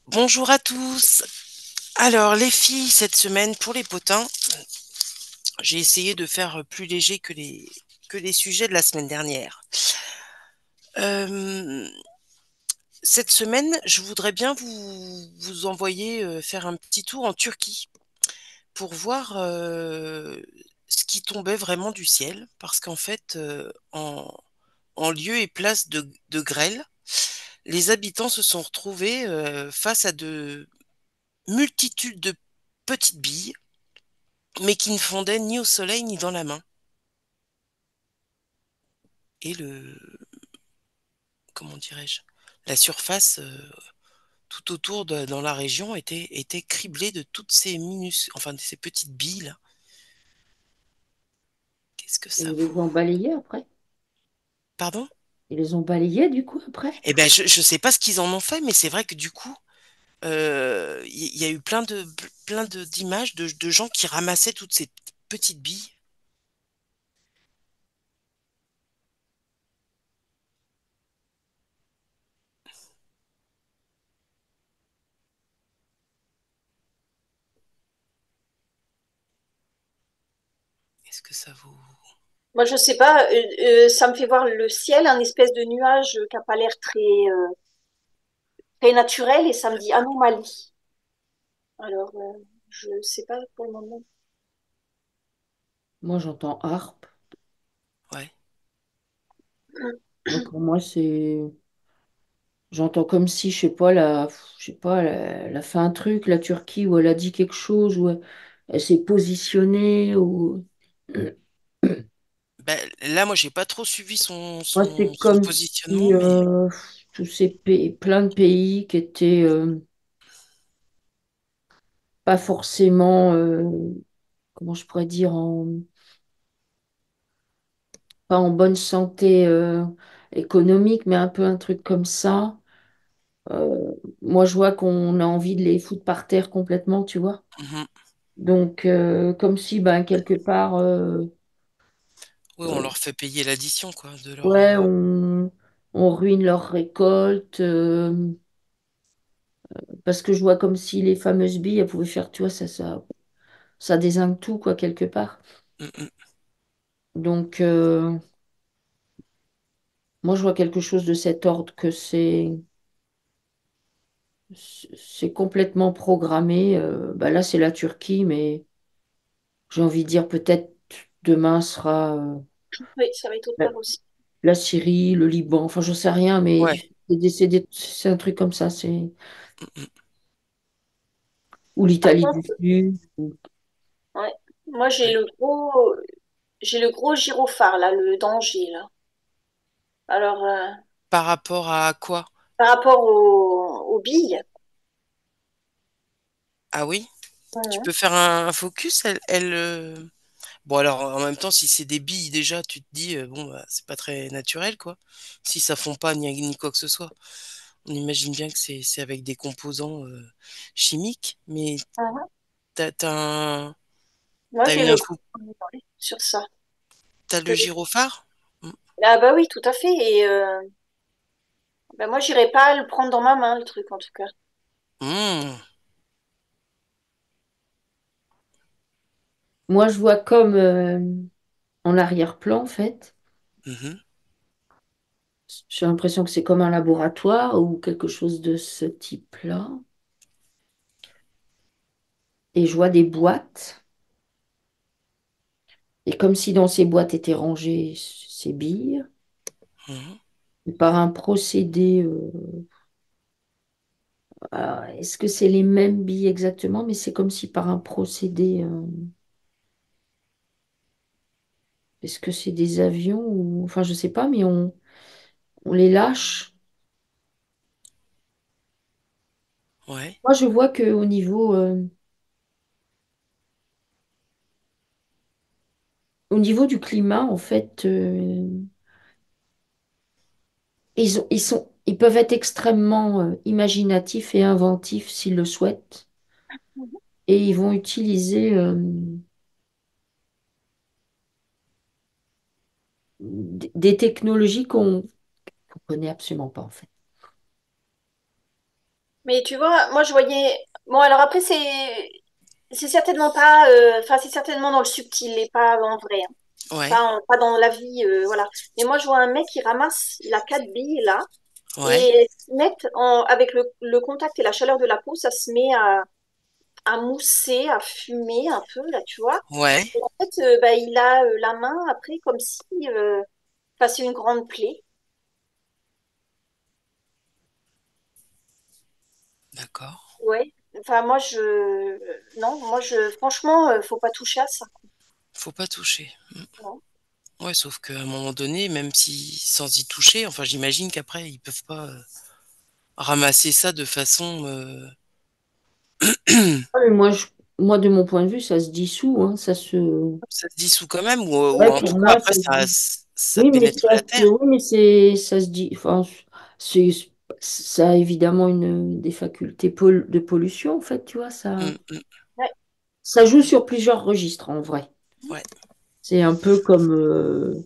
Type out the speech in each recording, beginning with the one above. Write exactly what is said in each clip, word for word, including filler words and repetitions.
Bonjour à tous. Alors, les filles, cette semaine, pour les potins, j'ai essayé de faire plus léger que les, que les sujets de la semaine dernière. Euh, cette semaine, je voudrais bien vous, vous envoyer euh, faire un petit tour en Turquie pour voir euh, ce qui tombait vraiment du ciel, parce qu'en fait, euh, en, en lieu et place de, de grêle, les habitants se sont retrouvés euh, face à de multitudes de petites billes mais qui ne fondait ni au soleil ni dans la main. Et le, comment dirais-je, la surface euh, tout autour de, dans la région était, était criblée de toutes ces minus, enfin de ces petites billes là. Qu'est-ce que Et ça ils les vaut? ont balayés après? Pardon? Ils les ont balayés du coup après? Eh ben, je, je sais pas ce qu'ils en ont fait, mais c'est vrai que du coup, euh, il y, y a eu plein de, plein de, d'images de, de gens qui ramassaient toutes ces petites billes. Qu'est-ce que ça vaut? Moi, je sais pas, euh, euh, ça me fait voir le ciel, un espèce de nuage qui n'a pas l'air très, euh, très naturel et ça me dit anomalie. Alors, euh, je sais pas pour le moment. Moi j'entends harpe. Ouais. Donc pour moi c'est. J'entends comme si, je sais pas, la, je sais pas, elle a, elle a fait un truc, la Turquie, où elle a dit quelque chose, où elle, elle s'est positionnée, ou. Ben, là, moi, j'ai pas trop suivi son, Moi son, c'est son comme positionnement, si mais euh, tous ces pays, plein de pays qui étaient euh, pas forcément, euh, comment je pourrais dire, en, pas en bonne santé euh, économique, mais un peu un truc comme ça. Euh, Moi, je vois qu'on a envie de les foutre par terre complètement, tu vois. mhm. Donc, euh, comme si, ben, quelque part, euh, Oui, on euh, leur fait payer l'addition, quoi, de leur. ouais, euh, on, on ruine leur récolte. Euh, parce que je vois comme si les fameuses billes, elles pouvaient faire, tu vois, ça, ça, ça dézingue tout, quoi, quelque part. mm, mm. Donc, euh, moi, je vois quelque chose de cet ordre, que c'est, c'est complètement programmé. Euh, bah là, c'est la Turquie, mais j'ai envie de dire peut-être demain sera. Euh, Oui, ça va être autre part aussi. la Syrie, le Liban, enfin, j'en sais rien, mais Ouais. c'est des- c'est des- c'est un truc comme ça, c'est mm, mm. ou Par l'Italie du contre, Sud. ou- ouais. Moi, j'ai Ouais. le gros, j'ai le gros gyrophare, là, le danger, là. Alors, euh, Par rapport à quoi? par rapport aux, aux billes, Ah oui? Tu mhm. peux faire un, un focus, elle, elle, euh, bon, alors, en même temps, si c'est des billes, déjà, tu te dis, euh, bon, bah, c'est pas très naturel, quoi. Si ça fond pas, ni, ni quoi que ce soit. On imagine bien que c'est c'est avec des composants euh, chimiques, mais Mhm. t'as, t'as un- Moi, t'as j'ai eu le un gros fo- danger sur ça. t'as le gyrophare? Mm. Ah bah oui, tout à fait. Et euh, bah moi, j'irai pas le prendre dans ma main, le truc, en tout cas. Mm. Moi, je vois comme euh, en arrière-plan, en fait. Mhm. J'ai l'impression que c'est comme un laboratoire ou quelque chose de ce type-là. Et je vois des boîtes. Et comme si dans ces boîtes étaient rangées ces billes, Mhm. et par un procédé. Euh, ah, est-ce que c'est les mêmes billes exactement? Mais c'est comme si par un procédé. Euh, est-ce que c'est des avions ou. Enfin, je sais pas, mais on, on les lâche. Ouais. Moi, je vois qu'au niveau, euh, au niveau du climat, en fait, euh, ils ont- ils sont, ils peuvent être extrêmement euh, imaginatifs et inventifs s'ils le souhaitent. Mhm. Et ils vont utiliser euh, d- des technologies qu'on ne connaît absolument pas, en fait. Mais tu vois, moi je voyais. Bon, alors après, c'est c'est certainement pas. euh, Enfin, c'est certainement dans le subtil et pas en vrai, hein. Ouais, Pas, en- pas dans la vie, euh, voilà. Mais moi, je vois un mec qui ramasse, il a quatre billes là, ouais, et net, en, avec le, le contact et la chaleur de la peau, ça se met à, à mousser, à fumer un peu, là, tu vois. ouais, Et en fait, euh, bah, il a euh, la main après comme si, euh, enfin, c'est une grande plaie. d'accord. Ouais. Enfin, moi, je. Non, moi, je. Franchement, euh, faut pas toucher à ça. Faut pas toucher. Non. Ouais, sauf qu'à un moment donné, même si sans y toucher, enfin, j'imagine qu'après, ils peuvent pas euh, ramasser ça de façon. euh, Ah, mais moi, je, moi, de mon point de vue, ça se dissout, hein, ça se. Ça se dissout quand même, ou, ou Ouais, en tout pour cas, moi, après, ça se ça, dit. ça Oui, mais pénètre ça la se, terre. oui, mais c'est, ça se dit. Enfin, c'est, ça a évidemment une, des facultés pol- de pollution, en fait, tu vois, ça, Mm, mm, Ouais. ça joue sur plusieurs registres, en vrai. ouais, C'est un peu comme, euh,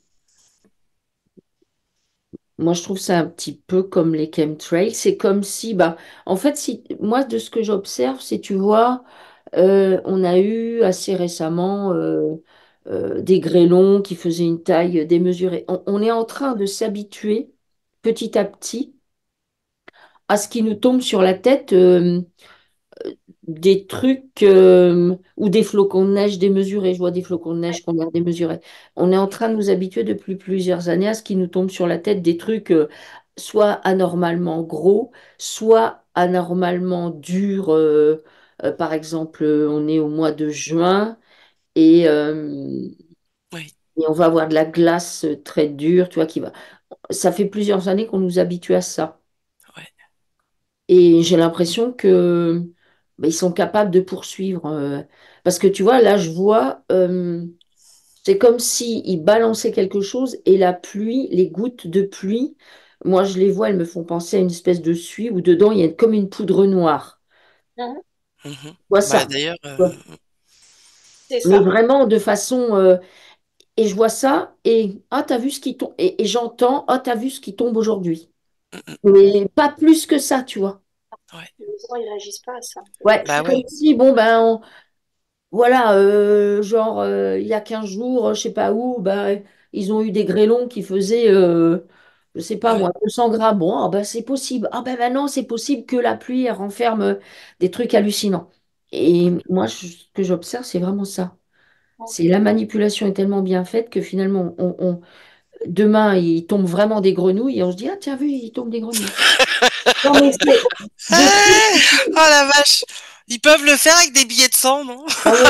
moi, je trouve ça un petit peu comme les chemtrails. C'est comme si, bah, en fait, si, moi, de ce que j'observe, c'est, tu vois, euh, on a eu assez récemment euh, euh, des grêlons qui faisaient une taille démesurée. On, on est en train de s'habituer petit à petit à ce qui nous tombe sur la tête, euh, des trucs euh, ou des flocons de neige démesurés. Je vois des flocons de neige qu'on a démesurés. On est en train de nous habituer depuis plusieurs années à ce qui nous tombe sur la tête, des trucs euh, soit anormalement gros, soit anormalement durs. Euh, euh, par exemple, euh, on est au mois de juin et, euh, oui, et on va avoir de la glace euh, très dure, tu vois, qui va. Ça fait plusieurs années qu'on nous habitue à ça. ouais, Et j'ai l'impression que bah, ils sont capables de poursuivre. Euh, parce que tu vois, là, je vois, euh, c'est comme si ils balançaient quelque chose et la pluie, les gouttes de pluie, moi, je les vois, elles me font penser à une espèce de suie où dedans, il y a comme une poudre noire. Mhm. mhm. Tu vois Bah, ça. d'ailleurs, euh, Ouais. C'est Mais ça. vraiment de façon. Euh, et je vois ça et ah, t'as vu ce qui tombe. Et, et j'entends, ah, t'as vu ce qui tombe aujourd'hui. mm, mm, Mais pas plus que ça, tu vois. ouais, Les gens, ils réagissent pas à ça. Ouais, bah c'est ouais, comme si, bon, ben, voilà, euh, genre, euh, il y a quinze jours, je sais pas où, bah, ils ont eu des grêlons qui faisaient, euh, je sais pas ouais, moi, deux cents grammes. Bon, ah bah, c'est possible. Ah ben maintenant, c'est possible que la pluie elle renferme euh, des trucs hallucinants. Et moi, je- ce que j'observe, c'est vraiment ça. Ok. C'est la manipulation est tellement bien faite que finalement, on, on- demain, il tombe vraiment des grenouilles et on se dit, ah tiens, vu, il tombe des grenouilles. Non, mais c'est des ah, trucs. oh la vache! Ils peuvent le faire avec des billets de cent, non? Ah ouais.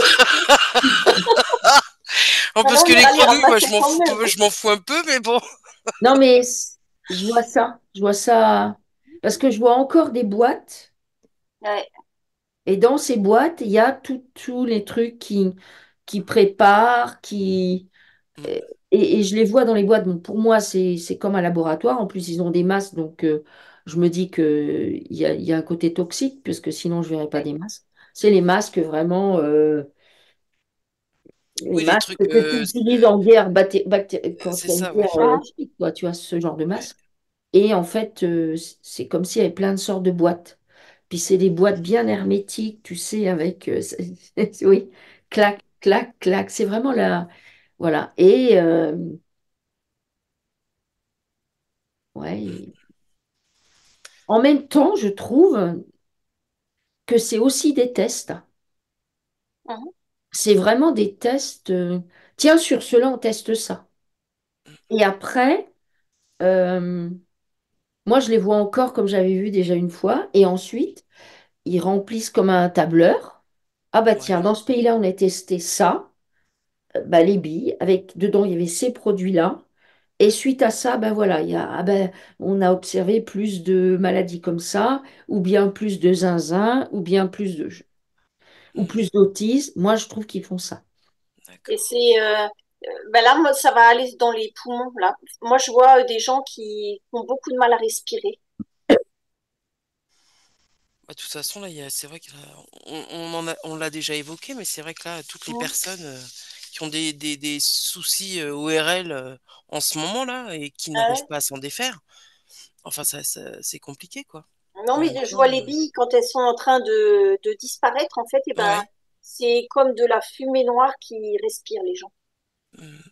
En Ah plus non, que on les ira les grenouilles, moi je ramasser m'en quand fous, même. je m'en fous un peu, mais bon. Non, mais c- je vois ça. Je vois ça. Parce que je vois encore des boîtes. Ouais. Et dans ces boîtes, il y a tout- tous les trucs qui, qui préparent, qui. Mm, Et, et je les vois dans les boîtes. Bon, pour moi, c'est, c'est comme un laboratoire. En plus, ils ont des masques. Donc, euh, je me dis qu'il y a, il y a un côté toxique, puisque sinon, je ne verrais pas Ouais. des masques. C'est les masques vraiment. Euh, les oui, les masques trucs, que tu euh, utilises en guerre, bacté- bacté- quand c'est il y a une ça, ouais. guerre euh, Ah, chimique, quoi, tu vois, ce genre de Ouais, masque. Et en fait, euh, c'est comme s'il y avait plein de sortes de boîtes. Puis c'est des boîtes bien hermétiques, tu sais, avec... euh, c'est- oui, clac, clac, clac. C'est vraiment la... Voilà. Et euh, ouais. En même temps, je trouve que c'est aussi des tests. mhm. C'est vraiment des tests. euh, Tiens, sur cela, on teste ça. Et après, euh, moi, je les vois encore comme j'avais vu déjà une fois. Et ensuite, ils remplissent comme un tableur. Ah bah ouais. tiens, dans ce pays-là, on a testé ça, euh, bah, les billes, avec dedans, il y avait ces produits-là. Et suite à ça, ben voilà, il y a, ah ben, on a observé plus de maladies comme ça, ou bien plus de zinzin, ou bien plus de ou Mm, plus d'autisme. Moi, je trouve qu'ils font ça. Et d'accord. c'est. Euh, euh, ben là, moi, ça va aller dans les poumons, là. Moi, je vois euh, des gens qui ont beaucoup de mal à respirer. Bah, de toute façon, là, il y a- c'est vrai que là, on, on en a- on l'a déjà évoqué, mais c'est vrai que là, toutes les Mhm. personnes euh, qui ont des, des, des soucis euh, O R L euh, en ce moment-là et qui Ah n'arrivent ouais. pas à s'en défaire, enfin, ça, ça- c'est compliqué, quoi. Non, En mais même je temps, vois les billes quand elles sont en train de, de disparaître, en fait, et ben, ouais. c'est comme de la fumée noire qui respire les gens. Hmm,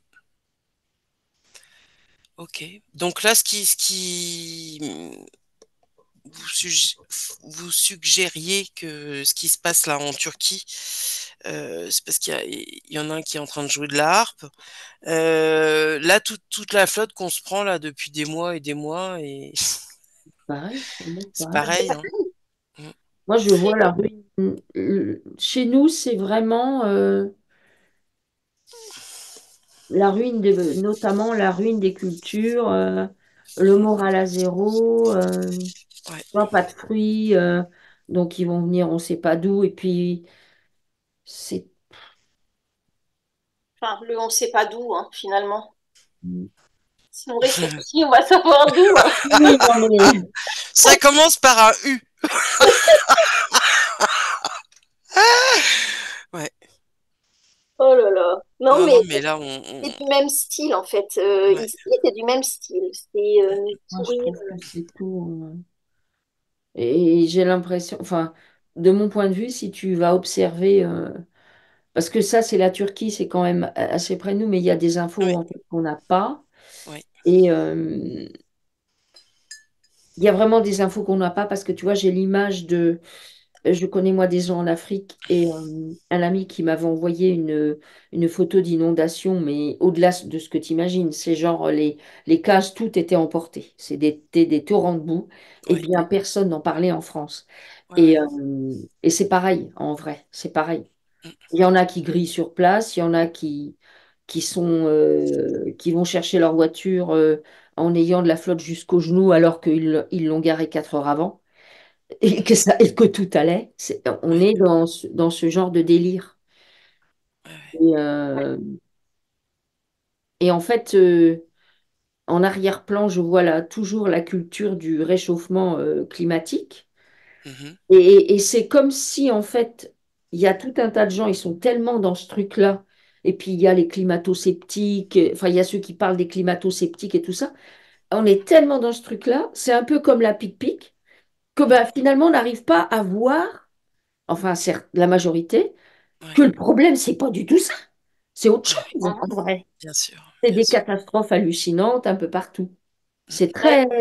ok. Donc là, ce qui, ce qui vous, suggé- vous suggériez que ce qui se passe là en Turquie, euh, c'est parce qu'il y a- il y en a un qui est en train de jouer de la harpe. Euh, là, toute toute la flotte qu'on se prend là depuis des mois et des mois, et Pareil, pour moi, c'est pareil. C'est pareil, pas hein. Mm. Moi, je vois la ruine. euh, Chez nous, c'est vraiment euh, la ruine, des- notamment la ruine des cultures, euh, le moral à zéro, euh, Ouais. pas pas de fruits, euh, donc ils vont venir, on ne sait pas d'où, et puis c'est. enfin, le on sait pas d'où, hein, finalement. Si on réfléchit, on va savoir d'où, hein. Oui, non, mais Ça commence par un U. Ouais. Oh là là. Non, Non, mais non, mais là, on, c'est on- du même style, en fait. Euh, ouais. ici, c'est du même style. C'est euh, nous moi, je pourrir. trouve que c'est tout. euh, Et j'ai l'impression, enfin, de mon point de vue, si tu vas observer, euh, parce que ça, c'est la Turquie, c'est quand même assez près de nous, mais il y a des infos Ouais. en fait, qu'on n'a pas. Ouais. Et euh, il y a vraiment des infos qu'on n'a pas parce que tu vois, j'ai l'image de. Je connais moi des gens en Afrique et euh, un ami qui m'avait envoyé une, une photo d'inondation, mais au-delà de ce que tu imagines, c'est genre les, les cases, tout était emporté. C'était des, des torrents de boue. Eh Ouais. bien, personne n'en parlait en France. Ouais. Et, Ouais. euh, et c'est pareil, en vrai, c'est pareil. Mm. Il y en a qui grillent sur place, il y en a qui, qui sont, euh, qui vont chercher leur voiture euh, en ayant de la flotte jusqu'aux genoux alors qu'ils ils l'ont garée quatre heures avant et que, ça, et que tout allait. C'est- on Ouais. est dans ce, dans ce genre de délire. Ouais. Et, euh, et en fait, euh, en arrière-plan, je vois là toujours la culture du réchauffement euh, climatique. Mhm. Et, et c'est comme si, en fait, il y a tout un tas de gens, ils sont tellement dans ce truc-là. Et puis, il y a les climato-sceptiques, euh, enfin, il y a ceux qui parlent des climato-sceptiques et tout ça. On est tellement dans ce truc-là, c'est un peu comme la pique-pique, que Mm. ben, finalement, on n'arrive pas à voir, enfin, certes, la majorité, que Ouais. le problème, c'est pas du tout ça. C'est autre Ouais. chose, en vrai. Bien sûr. C'est Bien des sûr. catastrophes hallucinantes un peu partout. Mm. C'est Ouais, très,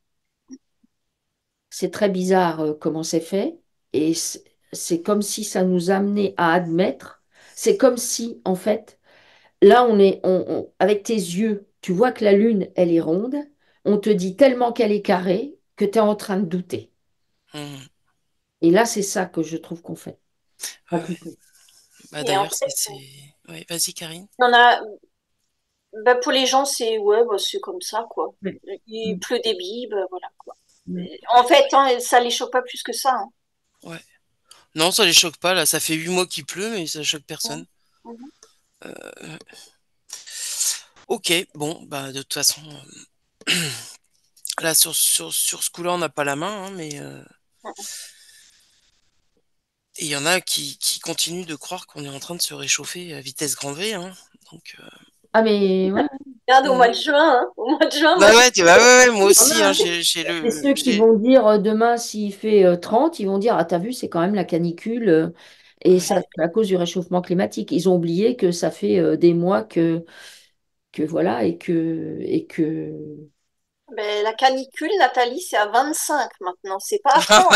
c'est très bizarre euh, comment c'est fait. Et c'est c'est comme si ça nous amenait à admettre. C'est comme si, en fait, là, on est, on- on- avec tes yeux, tu vois que la Lune, elle est ronde. On te dit tellement qu'elle est carrée que tu es en train de douter. Mm. Et là, c'est ça que je trouve qu'on fait. Ouais. Pas Ouais. plutôt. Bah et en d'ailleurs, c'est, fait, c'est... Ouais. Vas-y, Karine. il y en a, bah, pour les gens, c'est ouais, bah, c'est comme ça, quoi. Ouais. Il Mm. pleut des billes, bah, voilà, quoi. Mm. En fait, hein, ça les choque pas plus que ça, hein. Ouais. Non, ça les choque pas, là. Ça fait huit mois qu'il pleut, mais ça choque personne. Mhm. Euh, Ok, bon, bah de toute façon, euh, là sur, sur, sur ce coup-là, on n'a pas la main, hein, mais euh, Mhm. et il y en a qui, qui continuent de croire qu'on est en train de se réchauffer à vitesse grand V, hein. Donc, euh, Ah, mais ouais. Regarde, au mois mm. de juin, hein, au mois de juin, moi, Bah je ouais, tu- bah ouais, ouais, moi Ah, aussi, hein, non, j'ai, j'ai c'est le, ceux qui j'ai, vont dire euh, demain, s'il fait euh, trente, ils vont dire, ah, t'as vu, c'est quand même la canicule. euh, Et ouais, ça, c'est à cause du réchauffement climatique. Ils ont oublié que ça fait euh, des mois que, que voilà, et que, et que... ben, la canicule, Nathalie, c'est à vingt-cinq maintenant, c'est pas à trente.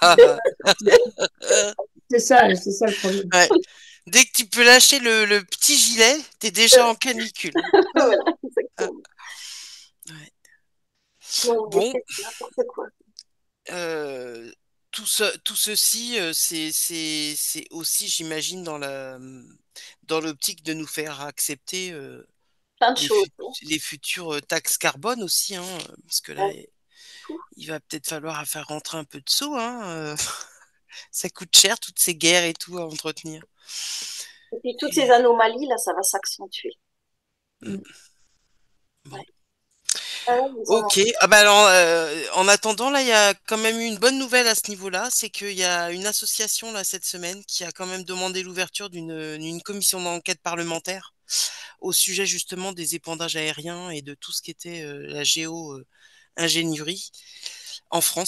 C'est ça, c'est ça le problème. ouais. Dès que tu peux lâcher le, le petit gilet, t'es déjà en canicule. Voilà, Ah, exactement. ouais. Non, mais Bon, c'est n'importe quoi. euh, tout ce, tout ceci, euh, c'est, c'est, c'est aussi, j'imagine, dans la, dans l'optique de nous faire accepter euh, Plein de les, choses, fut- hein. les futures euh, taxes carbone aussi, hein, euh, parce que là, Ouais, tout. il va peut-être falloir faire rentrer un peu de sous, hein, euh, ça coûte cher, toutes ces guerres et tout à entretenir. Et puis toutes Et, ces anomalies, là, ça va s'accentuer. mm, Mm. bon. Ouais. Ah ouais, ils ont... Ok, ah bah alors, euh, en attendant, là, il y a quand même eu une bonne nouvelle à ce niveau-là, c'est qu'il y a une association, là, cette semaine, qui a quand même demandé l'ouverture d'une d'une commission d'enquête parlementaire au sujet, justement, des épandages aériens et de tout ce qui était euh, la géo-ingénierie en France.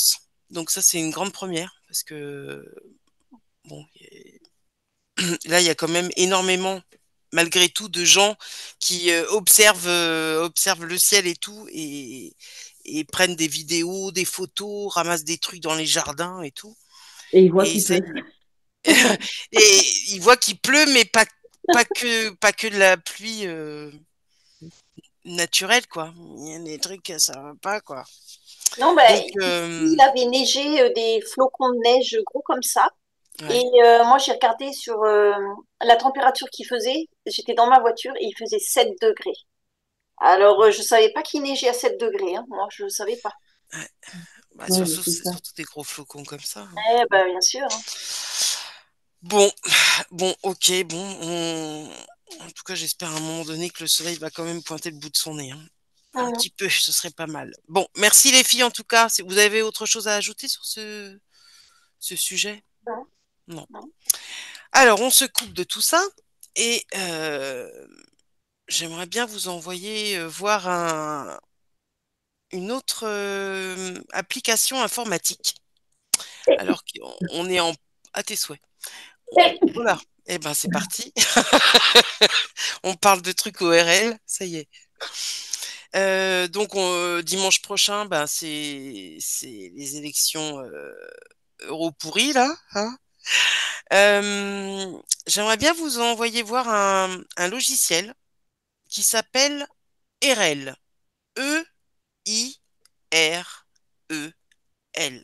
Donc ça, c'est une grande première parce que bon, là, il y a quand même énormément, malgré tout, de gens qui euh, observent, euh, observent le ciel et tout, et, et prennent des vidéos, des photos, ramassent des trucs dans les jardins et tout. Et il voit Et qu'il ça pleut. y est. Et ils voient qu'il pleut, mais pas, pas que, pas que de la pluie euh, naturelle, quoi. Il y a des trucs, ça va pas, quoi. Non, ben, Donc, ici, euh, il avait neigé euh, des flocons de neige gros comme ça. Et ouais. euh, moi, j'ai regardé sur euh, la température qu'il faisait. J'étais dans ma voiture et il faisait sept degrés. Alors, euh, je savais pas qu'il neigeait à sept degrés, hein. Moi, je ne savais pas. Ouais. Bah, Ouais, mais surtout, c'est c'est ça. surtout des gros flocons comme ça, hein. Eh ben, bien sûr, hein. Bon, bon, ok, bon, on- en tout cas, j'espère à un moment donné que le soleil va quand même pointer le bout de son nez, hein. Un Mhm. petit peu, ce serait pas mal. Bon, merci les filles en tout cas. Si vous avez autre chose à ajouter sur ce, ce sujet? Non, Non. non. Alors, on se coupe de tout ça et euh, j'aimerais bien vous envoyer euh, voir un- une autre euh, application informatique. Alors qu'on on est en... à tes souhaits. Oula, eh ben c'est parti. On parle de trucs O R L, ça y est. Euh, donc on- euh, dimanche prochain, ben c'est c'est les élections euh, euro pourries là, hein. Euh, J'aimerais bien vous envoyer voir un, un logiciel qui s'appelle E R L. E I R E L.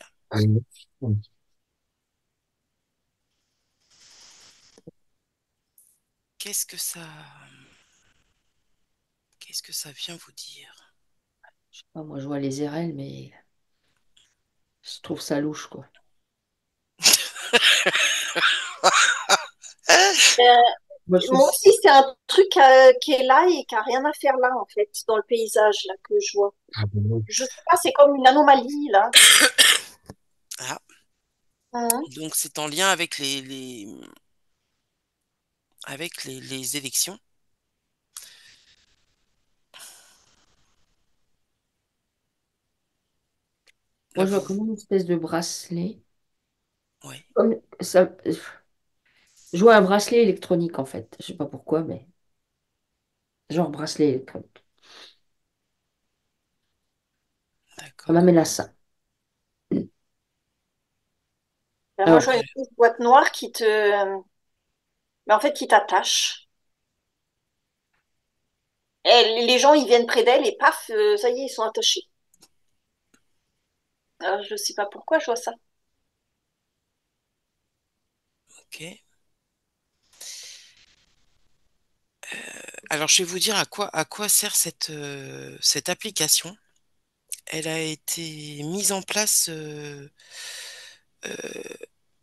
Qu'est-ce que ça qu'est-ce que ça vient vous dire? Ah, moi, je vois les R L, mais je trouve ça louche, quoi. Euh, Moi, je trouve. Moi aussi, c'est un truc euh, qui est là et qui a rien à faire là, en fait, dans le paysage là que je vois. Je sais pas, c'est comme une anomalie là. Ah, Mhm. donc c'est en lien avec les, les avec les, les élections. Là Moi, je vois vous comme une espèce de bracelet. ouais, Comme ça, je vois un bracelet électronique, en fait. Je sais pas pourquoi, mais genre bracelet électronique. Ça d'accord. m'amène à ça. Ben, moi, Bon, Alors, je vois une petite boîte noire qui te, mais en fait, qui t'attache. Et les gens, ils viennent près d'elle et paf, euh, ça y est, ils sont attachés. Alors, je sais pas pourquoi je vois ça. ok. Alors je vais vous dire à quoi à quoi sert cette euh, cette application. Elle a été mise en place euh, euh,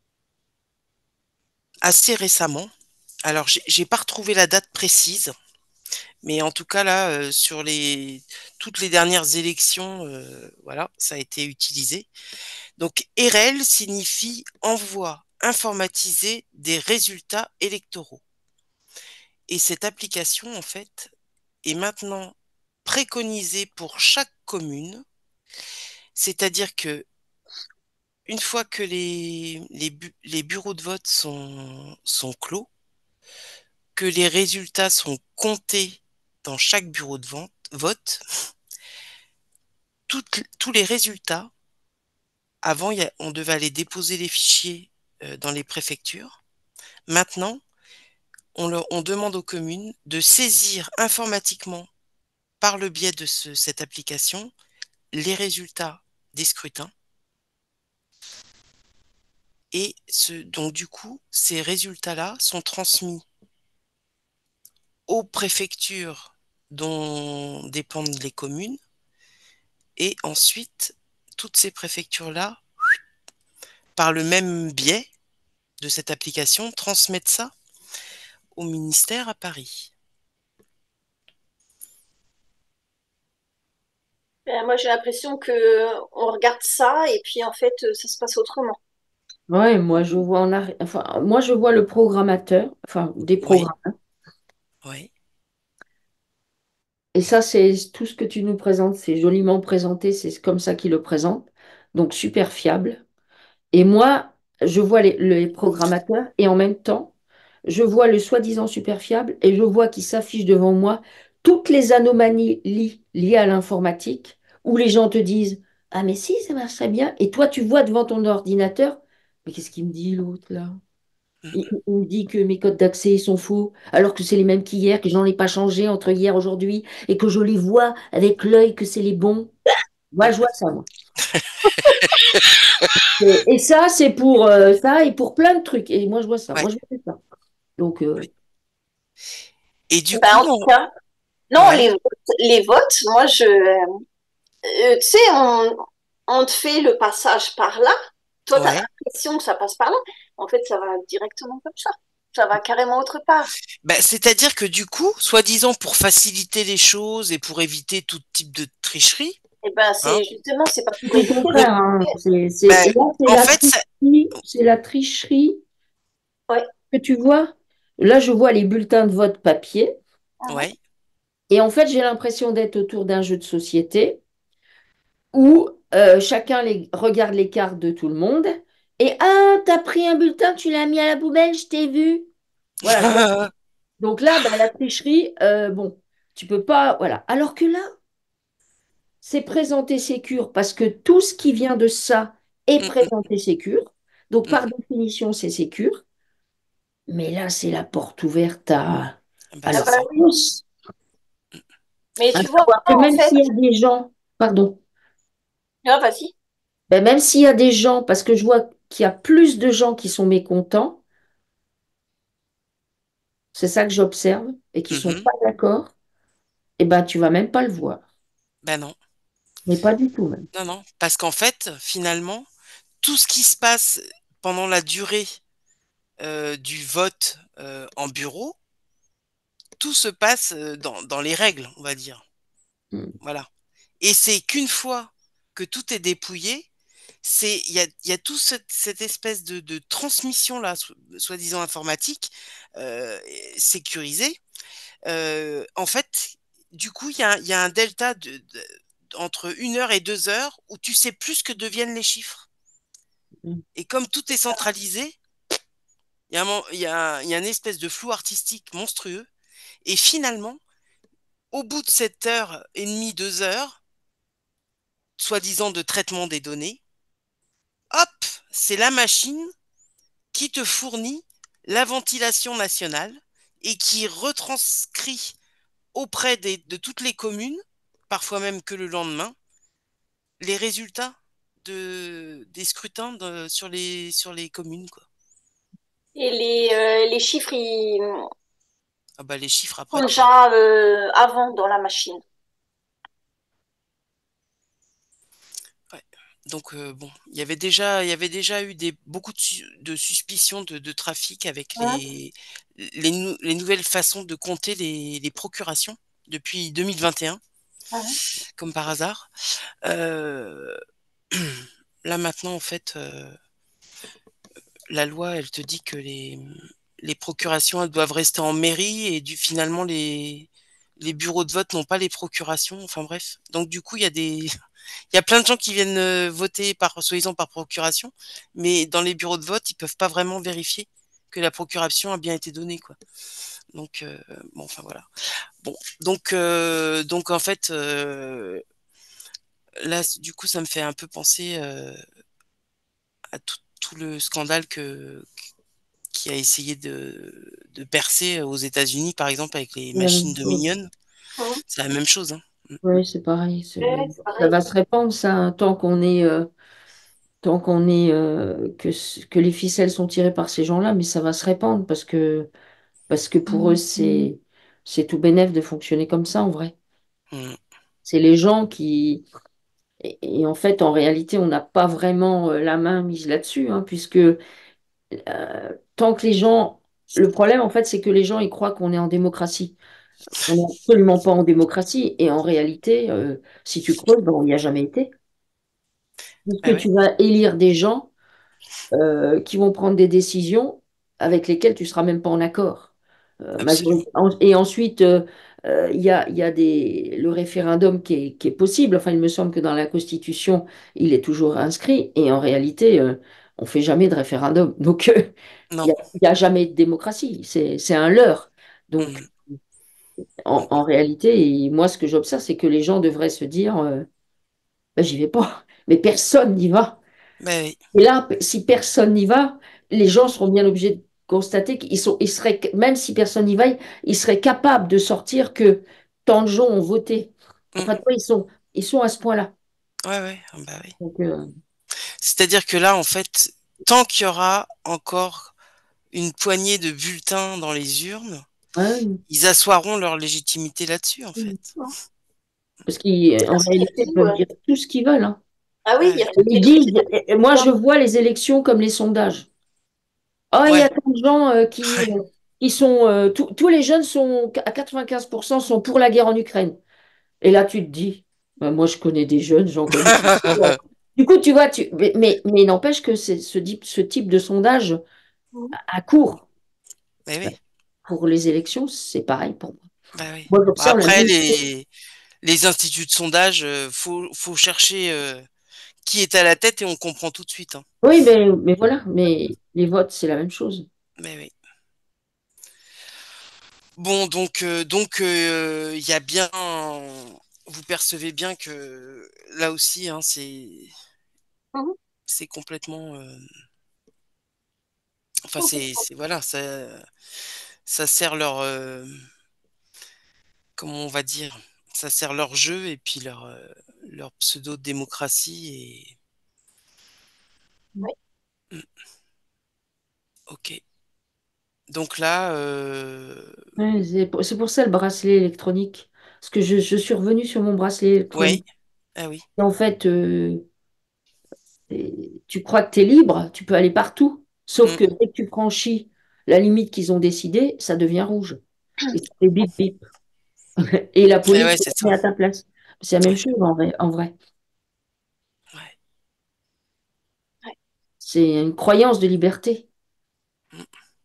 assez récemment. Alors j'ai j'ai pas retrouvé la date précise, mais en tout cas là euh, sur les toutes les dernières élections, euh, voilà, ça a été utilisé. Donc E R L signifie envoi informatisé des résultats électoraux. Et cette application, en fait, est maintenant préconisée pour chaque commune, c'est-à-dire que une fois que les, les, bu- les bureaux de vote sont, sont clos, que les résultats sont comptés dans chaque bureau de vente- vote, toutes- tous les résultats, avant, il y a- on devait aller déposer les fichiers euh, dans les préfectures. Maintenant, on, leur- on demande aux communes de saisir informatiquement, par le biais de ce- cette application, les résultats des scrutins. Et ce, donc, du coup, ces résultats-là sont transmis aux préfectures dont dépendent les communes. Et ensuite, toutes ces préfectures-là, par le même biais de cette application, transmettent ça au ministère à Paris. Ben, moi, j'ai l'impression que on regarde ça et puis en fait, euh, ça se passe autrement. ouais, moi, je vois en arri- enfin, moi, je vois le programmateur, enfin, des Oui, programmes. oui, Et ça, c'est tout ce que tu nous présentes. C'est joliment présenté. C'est comme ça qu'il le présente. donc super fiable. Et moi, je vois les, les programmateurs et en même temps, je vois le soi-disant super fiable et je vois qu'il s'affiche devant moi toutes les anomalies li- liées à l'informatique où les gens te disent, ah mais si, ça marche très bien. Et toi, tu vois devant ton ordinateur, mais qu'est-ce qu'il me dit l'autre là? Il, Mhm. il me dit que mes codes d'accès ils sont faux, alors que c'est les mêmes qu'hier, que j'en ai pas changé entre hier et aujourd'hui, et que je les vois avec l'œil que c'est les bons. Moi, je vois ça, moi. Et, et ça, c'est pour euh, ça et pour plein de trucs. Et moi, je vois ça. Ouais, Moi, je vois ça. Donc, euh, ouais. Et du Ben, coup, en tout on- cas, non, ouais, les votes, les votes, moi, je, euh, tu sais, on, on te fait le passage par là. Toi, tu as ouais. l'impression que ça passe par là. En fait, ça va directement comme ça. Ça va carrément autre part. Bah, c'est-à-dire que du coup, soi-disant pour faciliter les choses et pour éviter tout type de tricherie, Et ben, hein, c'est justement, c'est pas pour au éviter. le, contraire, hein. C'est, c'est- bah, et là, c'est en la fait, ça, tricherie. C'est la tricherie Ouais. que tu vois. Là, je vois les bulletins de vote papier. Mhm. ouais. Et en fait, j'ai l'impression d'être autour d'un jeu de société où euh, chacun les, regarde les cartes de tout le monde. Et ah, t'as pris un bulletin, tu l'as mis à la poubelle, je t'ai vu. Voilà, tu vois. Donc là, bah, la tricherie, euh, bon, tu peux pas, voilà. Alors que là, c'est présenté sécure parce que tout ce qui vient de ça est Mm, mm, présenté sécure. Donc par mm. définition, c'est sécure. Mais là, c'est la porte ouverte à, Bah, à Ah c'est leur bah ça. oui. sauce. Mais À tu vois, savoir que en même fait, s'il y a des gens, pardon, ah, vas-y. ben, même s'il y a des gens, parce que je vois qu'il y a plus de gens qui sont mécontents, c'est ça que j'observe, et qui sont Mhm. pas d'accord, eh ben tu vas même pas le voir. Bah non, Mais pas du tout même. non, non. Parce qu'en fait, finalement, tout ce qui se passe pendant la durée euh, du vote euh, en bureau, tout se passe euh, dans, dans les règles, on va dire. Mm. Voilà. Et c'est qu'une fois que tout est dépouillé, c'est il y a, il y a tout cette, cette espèce de, de transmission là, so- soi-disant informatique, euh, sécurisée. Euh, en fait, du coup, il y a, il y a un delta de, de- entre une heure et deux heures où tu sais plus ce que deviennent les chiffres. Mm. Et comme tout est centralisé, il y a un, mo- il y a, il y a une espèce de flou artistique monstrueux. Et finalement, au bout de cette heure et demie, deux heures, soi-disant de traitement des données, hop, c'est la machine qui te fournit la ventilation nationale et qui retranscrit auprès des- de toutes les communes, parfois même que le lendemain, les résultats de, des scrutins de- sur les, sur les communes, quoi. Et les, euh, les chiffres, ils Ah bah, les chiffres sont après, tu... déjà euh, avant dans la machine. ouais. Donc euh, bon, il y avait déjà, il y avait déjà eu des, beaucoup de, su- de suspicions de, de trafic avec Hein. les, les, nou- les nouvelles façons de compter les, les procurations depuis deux mille vingt et un, Hein. comme par hasard. Euh, Là maintenant, en fait, euh, la loi, elle te dit que les, les procurations, elles doivent rester en mairie et du, finalement, les, les bureaux de vote n'ont pas les procurations. Enfin bref. Donc du coup, il y a des, il y a plein de gens qui viennent euh, voter par, soi-disant par procuration, mais dans les bureaux de vote, ils peuvent pas vraiment vérifier que la procuration a bien été donnée, quoi. Donc euh, bon, enfin voilà. Bon, donc euh, donc en fait, euh, là, du coup, ça me fait un peu penser euh, à tout, tout le scandale que qui a essayé de, de percer aux États-Unis, par exemple, avec les C'est la même machines chose. Dominion. Hein. C'est la même chose, hein. Oui, c'est pareil. Ouais, c'est- c'est Ça pareil. va se répandre, ça, hein, tant qu'on est, euh, tant qu'on est, euh, que, c- que les ficelles sont tirées par ces gens-là, mais ça va se répandre parce que, parce que pour eux, c'est, c'est tout bénef de fonctionner comme ça, en vrai. Mm. C'est les gens qui, et, et en fait, en réalité, on n'a pas vraiment euh, la main mise là-dessus, hein, puisque euh, tant que les gens, le problème, en fait, c'est que les gens, ils croient qu'on est en démocratie. On n'est absolument pas en démocratie. Et en réalité, euh, si tu creuses, ben, on n'y a jamais été. Parce que Bah ouais, tu vas élire des gens euh, qui vont prendre des décisions avec lesquelles tu ne seras même pas en accord. Euh, majorité- absolument. en- Et ensuite, euh, euh, il y a, il y a des, le référendum qui est, qui est possible. Enfin, il me semble que dans la Constitution, il est toujours inscrit. Et en réalité, euh, on fait jamais de référendum. Donc, euh, il Non. n'y a, il y a jamais de démocratie. C'est, c'est un leurre. Donc, Mm. en, en réalité, et moi, ce que j'observe, c'est que les gens devraient se dire, euh, ben, j'y vais pas. Mais personne n'y va. Ben oui. Et là, si personne n'y va, les gens seront bien obligés de constater qu'ils sont, ils seraient, même si personne n'y va, ils seraient capables de sortir que tant de gens ont voté. Mm. Enfin, tu vois, ils sont, ils sont à ce point-là. Ouais, ouais. Ah bah oui. Donc, euh, C'est-à-dire que là, en fait, tant qu'il y aura encore une poignée de bulletins dans les urnes, ouais, ils assoiront leur légitimité là-dessus, en oui. fait. Non. Parce qu'en Parce qu'il y a réalité, ils tout, peuvent euh, dire tout ce qu'ils veulent, hein. ah oui, il y a Ouais. toutes Ils les disent, sociétés. et- et moi, je vois les élections comme les sondages. Oh, il y a Ouais. tant de gens euh, qui, Ouais. euh, qui sont, euh, tous tous les jeunes sont, à quatre-vingt-quinze pour cent sont pour la guerre en Ukraine. Et là, tu te dis, bah, moi, je connais des jeunes, j'en connais. Du coup, tu vois, tu... mais, mais, mais n'empêche que c'est ce type, ce type de sondage Mhm. à court Ben oui. pour les élections, c'est pareil pour moi. Ben oui. Moi, Bon, j'observe la après, même chose. les, les instituts de sondage, euh, faut, faut chercher euh, qui est à la tête et on comprend tout de suite, hein. Oui, mais, mais voilà, mais les votes, c'est la même chose. Ben oui. Bon, donc, euh, donc, euh, il y a bien, vous percevez bien que là aussi, hein, c'est, Mhm. c'est complètement, euh, enfin, c'est, Complètement. c'est, voilà, ça, ça sert leur, euh, comment on va dire, ça sert leur jeu et puis leur, euh, leur pseudo-démocratie et, Oui. Hmm, ok. Donc là, euh, Ouais, c'est pour, c'est pour ça le bracelet électronique. Parce que je, je suis revenue sur mon bracelet ouais, électronique. ah oui, Et en fait, euh, et tu crois que tu es libre, tu peux aller partout. Sauf Hmm. que dès que tu franchis la limite qu'ils ont décidée, ça devient rouge. Et ça fait bip bip. Et la Ouais, police ouais, se c'est ça. met à ta place. C'est la même Ouais, chose en vrai. En vrai. ouais. Ouais. C'est une croyance de liberté. Hmm.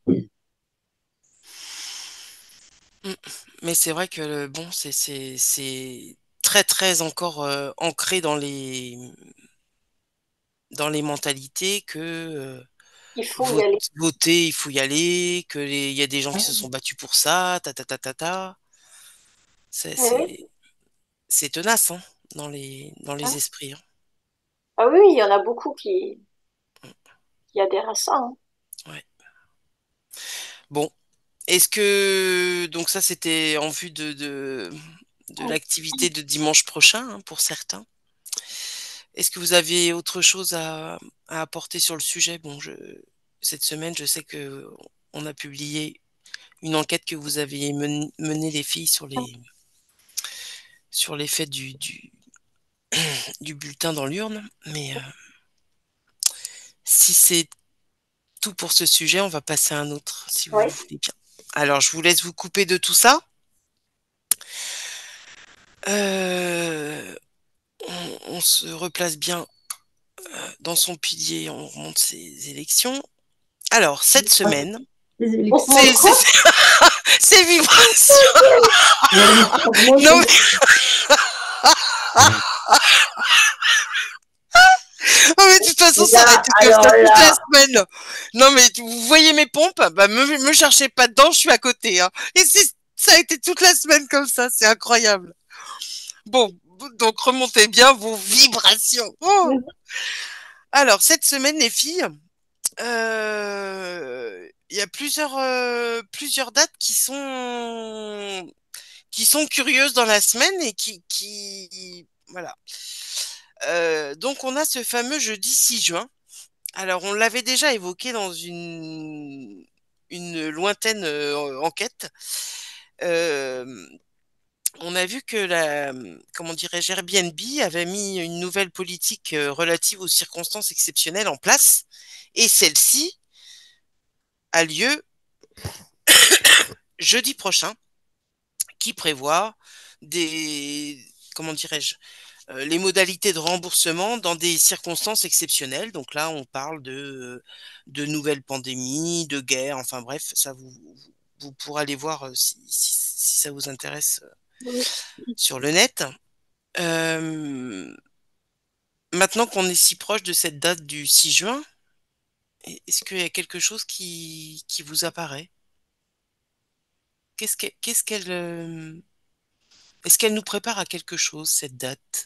Hmm. Mais c'est vrai que le- bon, c'est c'est c'est très très encore euh, ancré dans les dans les mentalités que euh, Il faut y vo- aller. voter, il faut y aller, que les- il y a des gens qui se Ouais. sont battus pour ça, ta ta ta ta ta. C'est Eh oui. c'est c'est tenace, hein, dans les dans les Hein. esprits, hein. Ah oui, oui, il y en a beaucoup qui, qui adhèrent à ça, hein. Ouais. Bon, est-ce que donc ça c'était en vue de de, de l'activité de dimanche prochain, hein, pour certains. Est-ce que vous avez autre chose à, à apporter sur le sujet? Bon, je, cette semaine, je sais que on a publié une enquête que vous aviez men- menée les filles sur les sur l'effet du, du, du bulletin dans l'urne. Mais euh, si c'est tout pour ce sujet, on va passer à un autre, si vous le Oui. voulez bien. Alors, je vous laisse vous couper de tout ça. Euh, on, on se replace bien dans son pilier, on remonte ses élections. Alors, cette Ouais. semaine, Les On élections. remonte c'est c'est- quoi? c'est- ces vibrations. Ouais, moi, je Non, mais, remonte. non, mais de toute façon, ça va Là, être comme alors ça toute la là, semaine. Non, mais vous voyez mes pompes? Bah, me, me cherchez pas dedans, je suis à côté, hein. Et c'est- ça a été toute la semaine comme ça, c'est incroyable. Bon, donc remontez bien vos vibrations. Oh. Alors, cette semaine, les filles, euh, il y a plusieurs, euh, plusieurs dates qui sont, qui sont curieuses dans la semaine et qui, qui, voilà. Euh, donc, on a ce fameux jeudi six juin. Alors, on l'avait déjà évoqué dans une, une lointaine euh, enquête. Euh, on a vu que la, comment dirais-je, Airbnb avait mis une nouvelle politique euh, relative aux circonstances exceptionnelles en place, et celle-ci a lieu jeudi prochain, qui prévoit des, comment dirais-je, euh, les modalités de remboursement dans des circonstances exceptionnelles. Donc là, on parle de, de nouvelles pandémies, de guerres, enfin bref, ça vous, vous pourrez aller voir euh, si, si, si ça vous intéresse, euh, Oui. sur le net. Euh, Maintenant qu'on est si proche de cette date du six juin, est-ce qu'il y a quelque chose qui, qui vous apparaît? Qu'est-ce que- qu'est-ce qu'elle, euh, est-ce qu'elle nous prépare à quelque chose, cette date?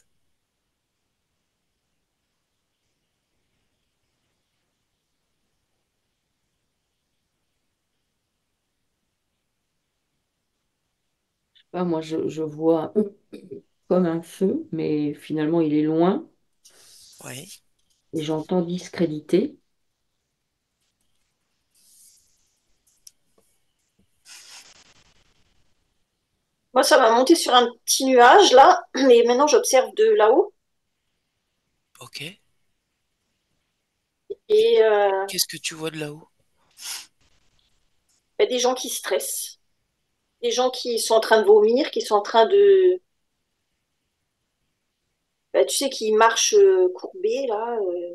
Bah, moi, je, je vois comme un feu, mais finalement, il est loin Oui, et j'entends discréditer. Moi, ça m'a monté sur un petit nuage là, mais maintenant j'observe de là-haut ok. Et et euh, qu'est-ce que tu vois de là-haut? il y a des gens qui stressent, des gens qui sont en train de vomir, qui sont en train de, bah, tu sais, qui marchent euh, courbés là. euh,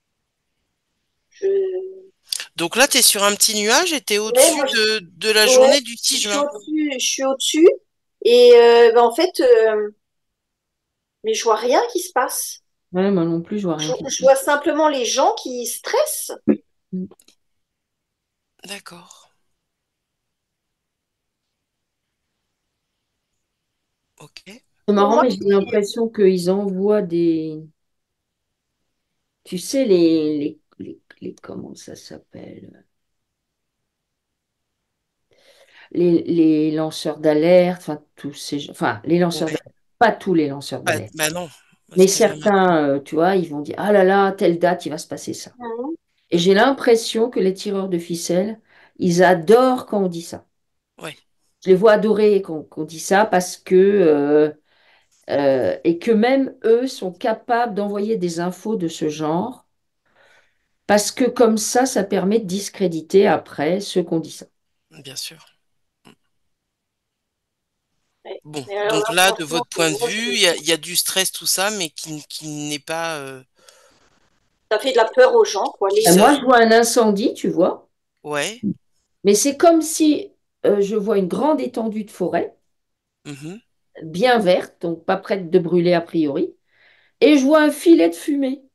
je... Donc là, tu es sur un petit nuage et tu es Ouais, au-dessus moi, je, de, de la ouais, journée du six je suis juin. au-dessus, je suis au-dessus et euh, bah, en fait, euh, mais je vois rien qui se passe. Ouais, moi non plus, je vois Je, rien qui se je vois passe. simplement les gens qui stressent. D'accord. Ok. C'est Pour marrant, moi, mais j'ai l'impression qu'ils envoient des, tu sais, les, les, les- les- comment ça s'appelle? Les, les lanceurs d'alerte, enfin, tous ces, gens- enfin, les lanceurs Ouais. d'alerte, pas tous les lanceurs Bah, d'alerte, bah non, parce mais qu'il y en a maintenant. certains, euh, tu vois, ils vont dire, ah là là, telle date, il va se passer ça. Mhm. Et j'ai l'impression que les tireurs de ficelles, ils adorent quand on dit ça. Ouais, Je les vois adorer quand quand on dit ça parce que, euh, euh, et que même eux sont capables d'envoyer des infos de ce genre, parce que comme ça, ça permet de discréditer après ceux qu'on dit ça. bien sûr. Ouais. Bon, Mais alors donc là, là, de franchement, votre point de moi, je- vue, il y a, il y a du stress, tout ça, mais qui, qui n'est pas... euh, ça fait de la peur aux gens, quoi. Et Les, moi, je vois un incendie, tu vois, Ouais. mais c'est comme si euh, je vois une grande étendue de forêt, Mhm. bien verte, donc pas prête de brûler a priori, et je vois un filet de fumée.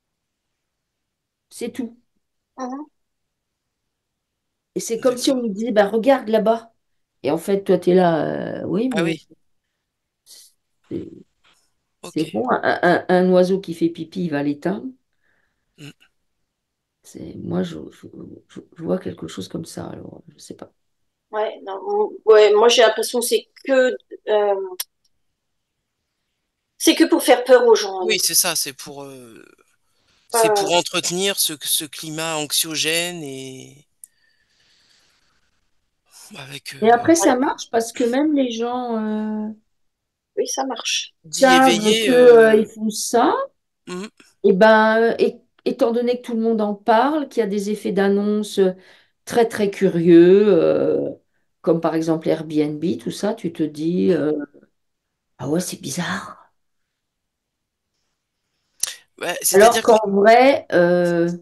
C'est tout. Mhm. Et c'est comme si on D'accord. me disait, bah, regarde là-bas. Et en fait, toi, tu es là, euh, oui, Ah mais oui, c'est ok. c'est bon, un, un- un oiseau qui fait pipi, il va l'éteindre. Mm. C'est, moi, je, je- je- je vois quelque chose comme ça, alors je sais pas. Ouais, non, ouais, moi j'ai l'impression que c'est que euh, c'est que pour faire peur aux gens, Oui, honnêtement. c'est ça, c'est pour, euh, c'est Euh, pour entretenir ce, ce climat anxiogène et avec Et euh, après, ça ouais, marche parce que même les gens euh, oui, ça marche. d'y savent éveiller. que, euh, ils euh, font ça. mm, Et ben, et- étant donné que tout le monde en parle, qu'il y a des effets d'annonce très, très curieux, euh, comme par exemple Airbnb, tout ça, tu te dis, mm. euh, ah ouais, c'est bizarre. Ouais, Alors c'est-à-dire que qu'en vrai, euh,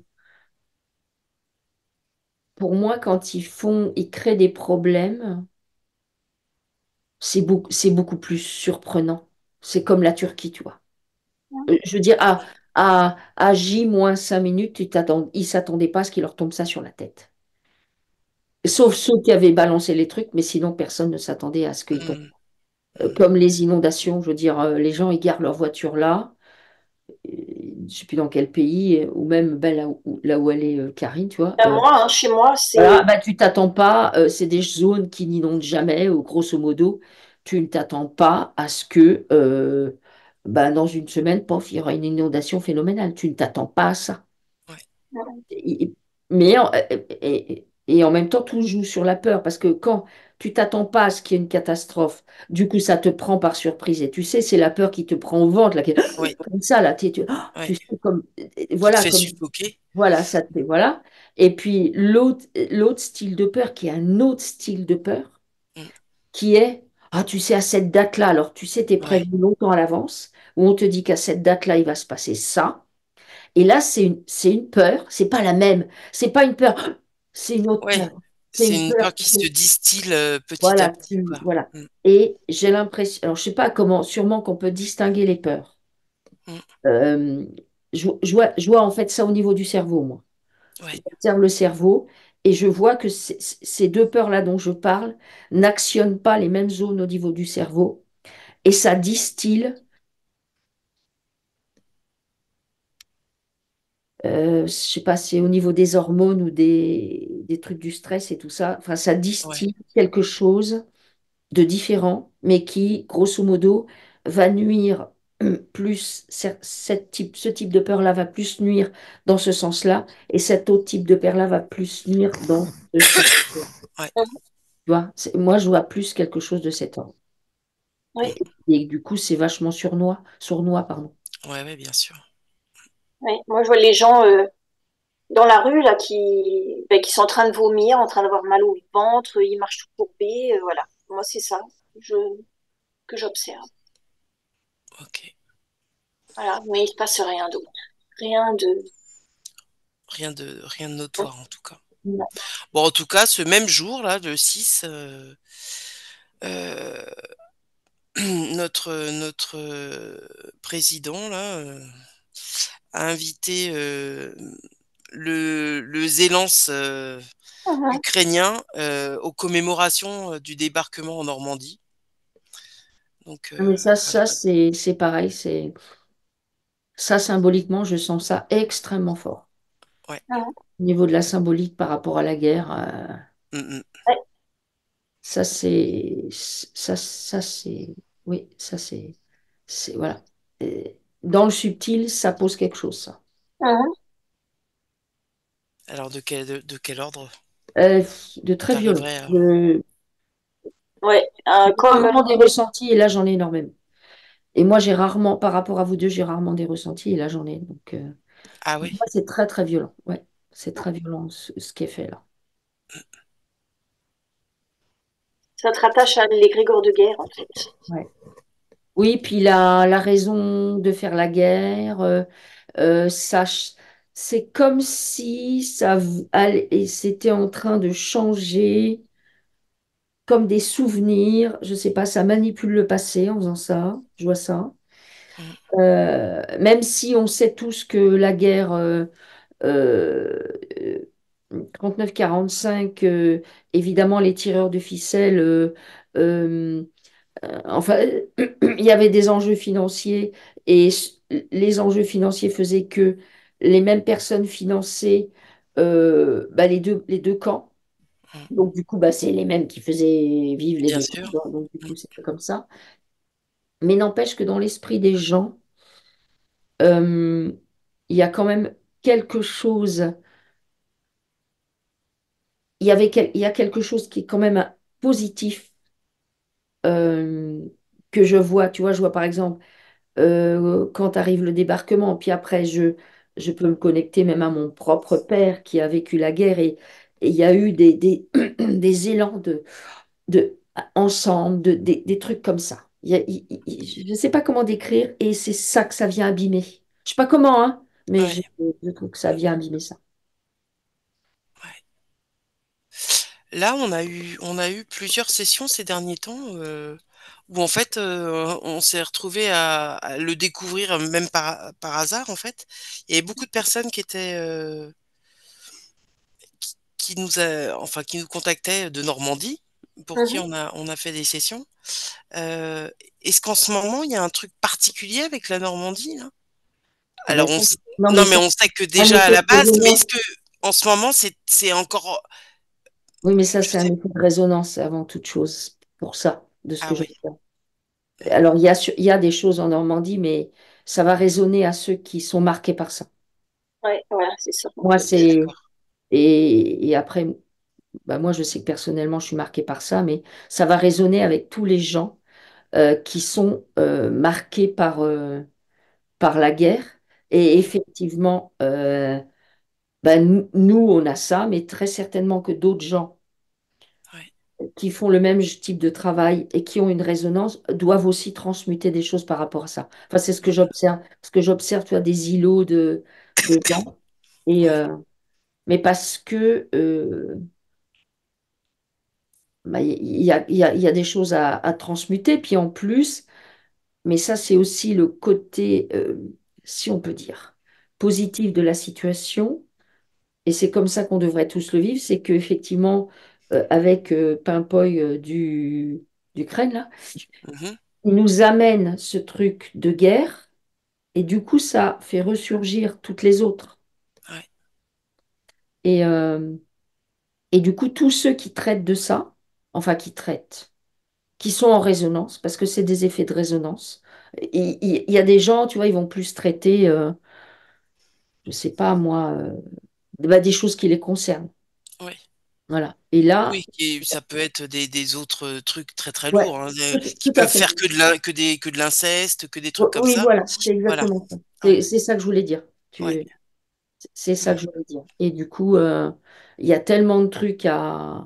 pour moi, quand ils font, ils créent des problèmes, c'est beaucoup, c'est beaucoup plus surprenant. C'est comme la Turquie, tu vois. Euh, Je veux dire, à, à, à J moins cinq minutes, tu t'attends, ils ne s'attendaient pas à ce qu'il leur tombe ça sur la tête. Sauf ouais, ceux qui avaient balancé les trucs, mais sinon, personne ne s'attendait à ce qu'ils tombent. mm, Euh, mm. Comme les inondations, je veux dire, euh, les gens, ils garent leur voiture là, et je ne sais plus dans quel pays, euh, ou même ben, là, où, là où elle est, euh, Karine, tu vois. Ben, euh, moi, hein, chez moi, Voilà, c'est bah, tu t'attends pas, euh, c'est des zones qui n'inondent jamais, ou grosso modo, tu ne t'attends pas à ce que euh, bah, dans une semaine, pof, il y aura une inondation phénoménale. Tu ne t'attends pas à ça. Ouais, Et- Mais en, et, et- et en même temps, tout joue sur la peur, parce que quand tu t'attends pas à ce qu'il y ait une catastrophe, du coup, ça te prend par surprise. Et tu sais, c'est la peur qui te prend au ventre, là, qui- ouais, comme ça, là, tu, tu, ouais. tu sais, comme, Qui te voilà, fait comme suffoquer? voilà, ça te fait, voilà. Et puis l'autre, l'autre style de peur, qui est un autre style de peur, Mm. qui est, ah, tu sais, à cette date-là, alors tu sais, tu es Ouais, prévenu longtemps à l'avance, où on te dit qu'à cette date-là, il va se passer ça. Et là, c'est une, c'est une peur, c'est pas la même, c'est pas une peur, c'est une autre ouais. peur. c'est c'est une une peur peur. qui se distille euh, petit à Voilà, petit, tu, quoi. voilà. Mm, Et j'ai l'impression, alors je sais pas comment, sûrement qu'on peut distinguer les peurs. mm. Euh, je, je vois, je vois en fait ça au niveau du cerveau, moi. Ouais, J'observe le cerveau et je vois que c- c- ces deux peurs-là dont je parle n'actionnent pas les mêmes zones au niveau du cerveau et ça distille, euh, je sais pas, c'est au niveau des hormones ou des, des trucs du stress et tout ça. Enfin, ça ouais, distille quelque chose de différents, mais qui, grosso modo, va nuire plus, cer- cette type, ce type de peur-là va plus nuire dans ce sens-là, et cet autre type de peur-là va plus nuire dans ce sens-là. ouais. Mhm. Tu vois, c'est- moi, je vois plus quelque chose de cet ordre. Oui, Mm. Et du coup, c'est vachement sournois, sournois, pardon. Ouais, ouais, bien sûr. oui. Moi, je vois les gens euh, dans la rue là qui, ben, qui sont en train de vomir, en train d'avoir mal au ventre, ils marchent tout courbés, euh, voilà. Moi, c'est ça je, que j'observe. Ok. Voilà, mais il se passe rien d'autre. Rien de. Rien de, rien de notoire, en tout cas. Non. Bon, en tout cas, ce même jour, là, le six, euh, euh, notre, notre euh, président, là, euh, a invité euh, le, le Zélance euh, Mhm. ukrainien euh, aux commémorations euh, du débarquement en Normandie. Donc, Ah, mais euh, ça, voilà. ça c'est c'est pareil, c'est ça symboliquement, je sens ça extrêmement fort. Ouais. Mhm. Au niveau de la symbolique par rapport à la guerre, euh, Mm, mm. Ouais. ça c'est ça ça c'est oui, ça c'est c'est voilà. Et dans le subtil, ça pose quelque chose, ça. Mhm. Alors, de quel, de, de quel ordre Euh, de très violent. t'arriverais à... De- Ouais, euh, comme. rarement des ressentis et là j'en ai énormément. Et moi j'ai rarement, par rapport à vous deux, j'ai rarement des ressentis et là j'en ai. Donc euh, Ah moi, oui, c'est très très violent. Ouais, c'est très violent ce, ce qui est fait là. Ça te rattache à l'égrégore de guerre, en fait. Ouais. Oui, puis la, la raison de faire la guerre, euh, euh, ça, ch- c'est comme si ça v- allait- et c'était en train de changer, comme des souvenirs. Je sais pas, ça manipule le passé en faisant ça. Je vois ça. mm, Euh, même si on sait tous que la guerre euh, euh, euh, trente-neuf quarante-cinq, euh, évidemment, les tireurs de ficelle. euh, euh, Euh, Enfin, il y avait des enjeux financiers et s- les enjeux financiers faisaient que les mêmes personnes finançaient euh, bah, les deux, les deux camps. mm. Donc, du coup, bah, c'est les mêmes qui faisaient vivre les Bien deux sûr. camps. Donc, du Mm. coup, c'était comme ça. Mais n'empêche que dans l'esprit des gens, euh, il y a quand même quelque chose, il y avait quel- il y a quelque chose qui est quand même positif euh, que je vois. Tu vois, je vois par exemple euh, quand arrive le débarquement. Puis après, je, je peux me connecter même à mon propre père qui a vécu la guerre et et il y a eu des, des, des élans de, de ensemble, de, des, des trucs comme ça. Il y a- il- il- je ne sais pas comment décrire et c'est ça que ça vient abîmer. Je sais pas comment, hein, mais Ouais, je, je trouve que ça vient abîmer ça. ouais. Là, on a eu, on a eu plusieurs sessions ces derniers temps euh, où en fait, euh, on s'est retrouvé à, à le découvrir euh, même par, par hasard en fait. Il y avait beaucoup de personnes qui étaient, euh, qui, qui nous a, enfin, qui nous contactaient de Normandie, pour qui Mhm. on a, on a fait des sessions. Euh, Est-ce qu'en ce moment, il y a un truc particulier avec la Normandie là? Ah ben Alors, on, ça, s- non, mais non, mais ça, on sait que un déjà à effet la de base, mais est-ce résonance. que en ce moment, c'est, c'est encore, Oui, mais ça, je c'est un sais, effet de résonance avant toute chose, pour ça, de ce ah que ouais. j'observe. Alors, il y a, su- il y a des choses en Normandie, mais ça va résonner à ceux qui sont marqués par ça. Ouais, voilà, c'est ça, en Moi, fait. c'est. D'accord. Et, et après, bah, moi, je sais que personnellement, je suis marquée par ça, mais ça va résonner avec tous les gens euh, qui sont euh, marqués par, euh, par la guerre. Et Mm, effectivement, euh, bah, nous, nous, on a ça, mais très certainement que d'autres gens ouais. qui font le même type de travail et qui ont une résonance doivent aussi transmuter des choses par rapport à ça. Enfin, c'est ce que Mm, j'observe. Ce que j'observe, tu as des îlots de, de gens. Et, ouais. euh, mais parce que, euh, bah, il y a, il y a- il y a des choses à, à transmuter. Puis en plus, mais ça, c'est aussi le côté, euh, si on peut dire, positif de la situation. Et c'est comme ça qu'on devrait tous le vivre, c'est qu'effectivement, euh, avec euh, Pimpoy euh, du, d'Ukraine, là, Mhm. il nous amène ce truc de guerre, et du coup, ça fait ressurgir toutes les autres. Ouais. Et, euh, et du coup, tous ceux qui traitent de ça, enfin qui traitent, qui sont en résonance, parce que c'est des effets de résonance. Il, il- il y a des gens, tu vois, ils vont plus traiter, euh, je sais pas moi, euh, bah, des choses qui les concernent. Ouais. Voilà. Et là, Oui, et ça peut être des, des autres trucs très très ouais, lourds, hein, euh, tout, qui tout à peuvent fait. faire que de l'in- que des, que de l'inceste, que des trucs comme Oui, ça. voilà, c'est Voilà. exactement ça. Ouais. C'est c'est ça que je voulais dire. Ouais. Tu, c'est ça Mm. que je voulais dire. Et du coup, euh, il y a tellement de trucs à,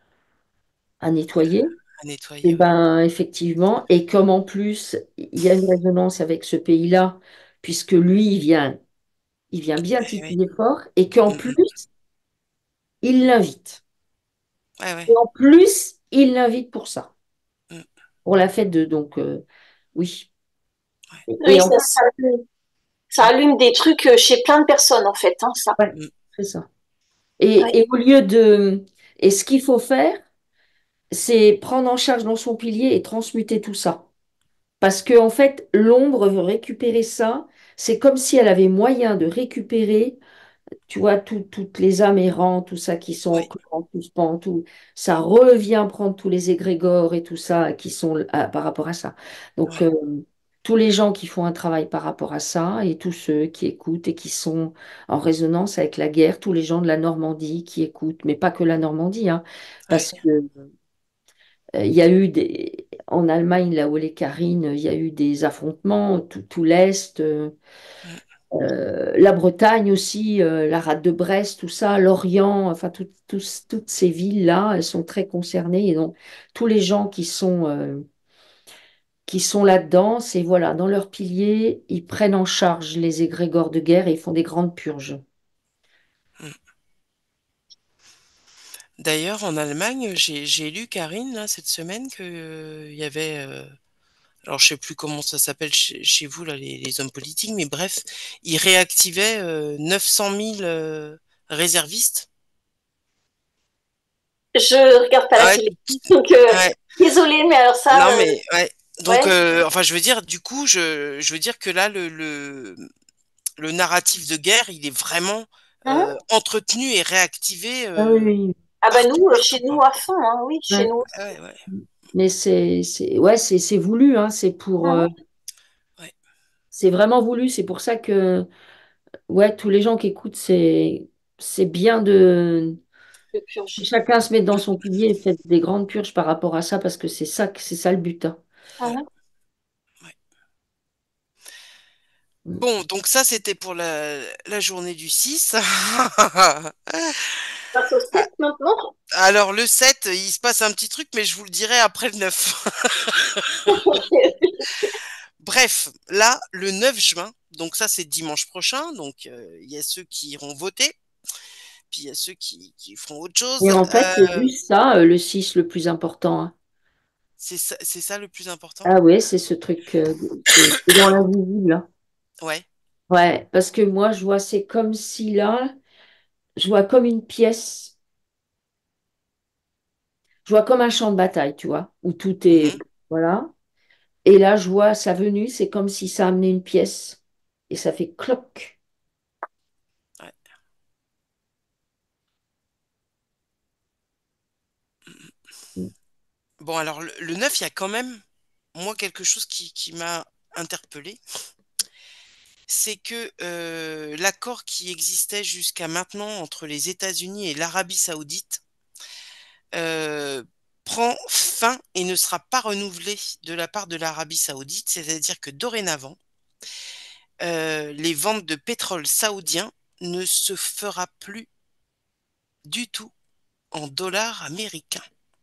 à nettoyer. À Et nettoyer, ouais. ben, effectivement, et comme en plus, il y a une résonance avec ce pays-là, puisque lui, il vient, il vient bien Eh oui. titiller fort, et qu'en Mm, plus, mm. il l'invite. Ouais, ouais. Et en plus, il l'invite pour ça, Mm, pour la fête de, donc, euh, oui. ouais. Et, Oui, et en ça, fait, ça allume, ça allume des trucs euh, chez plein de personnes, en fait, hein, ça. ouais, Mm, c'est ça. Et, Ouais. et au lieu de, et ce qu'il faut faire, c'est prendre en charge dans son pilier et transmuter tout ça. Parce que, en fait, l'ombre veut récupérer ça. C'est comme si elle avait moyen de récupérer, tu vois, tout- toutes les âmes errantes, tout ça qui sont oui, encore en suspens, tout ça revient prendre tous les égrégores et tout ça qui sont à- par rapport à ça. Donc, ouais, euh, tous les gens qui font un travail par rapport à ça et tous ceux qui écoutent et qui sont en résonance avec la guerre, tous les gens de la Normandie qui écoutent, mais pas que la Normandie, hein, ouais, parce que euh, il y a eu des, en Allemagne, là où elle est Karine, il y a eu des affrontements, tout, tout l'Est, euh, mm, euh, la Bretagne aussi, euh, la rade de Brest, tout ça, Lorient, enfin tout- tous- toutes ces villes-là, elles sont très concernées. Et donc, tous les gens qui sont, euh, qui sont là-dedans, c'est voilà, dans leur pilier, ils prennent en charge les égrégores de guerre et ils font des grandes purges. mm. D'ailleurs, en Allemagne, j'ai j'ai lu, Karine, là, cette semaine, que, euh, il y avait, euh, alors je sais plus comment ça s'appelle chez, chez vous, là, les, les hommes politiques, mais bref, ils réactivaient euh, neuf cent mille euh, réservistes. Je regarde pas Ah la ouais, télé. Donc, euh, ouais. désolée, mais alors Non, ça, euh, mais ouais. Donc, ouais. euh, enfin, je veux dire, du coup, je, je veux dire que là, le, le, le narratif de guerre, il est vraiment Hein. euh, entretenu et réactivé Ah oui, euh, oui, Ah ben partout, nous, euh, partout, chez quoi. nous à fond, hein, oui, chez ouais. nous Ah aussi. ouais, ouais. Mais c'est, c'est, ouais, c'est c'est voulu, hein, c'est pour, euh, Hein, Ouais. c'est vraiment voulu. C'est pour ça que ouais, tous les gens qui écoutent, c'est c'est bien de de purger. chacun se mettre dans son pilier et faire des grandes purges par rapport à ça parce que c'est ça que c'est ça le but, hein. Ouais, Hein. ouais. Mm. Bon, donc ça, c'était pour la, la journée du six. On passe au sept maintenant. Alors, le sept, il se passe un petit truc, mais je vous le dirai après le neuf. Bref, là, le neuf juin, donc ça, c'est dimanche prochain. Donc, euh, il y a ceux qui iront voter, puis il y a ceux qui, qui feront autre chose. Et en fait, c'est Euh, juste ça, euh, le six le plus important, hein. c'est ça, c'est ça le plus important? Ah ouais, c'est ce truc, euh, c'est c'est dans l'invisible, hein. Ouais. Ouais, parce que moi, je vois, c'est comme si là, je vois comme une pièce, je vois comme un champ de bataille, tu vois, où tout est, Mhm. voilà. Et là, je vois sa venue, c'est comme si ça amenait une pièce et ça fait cloc. Ouais. Bon, alors, le, le neuf, il y a quand même, moi, quelque chose qui, qui m'a interpellée. C'est que euh, l'accord qui existait jusqu'à maintenant entre les États-Unis et l'Arabie Saoudite euh, prend fin et ne sera pas renouvelé de la part de l'Arabie Saoudite, c'est-à-dire que dorénavant, euh, les ventes de pétrole saoudien ne se fera plus du tout en dollars américains.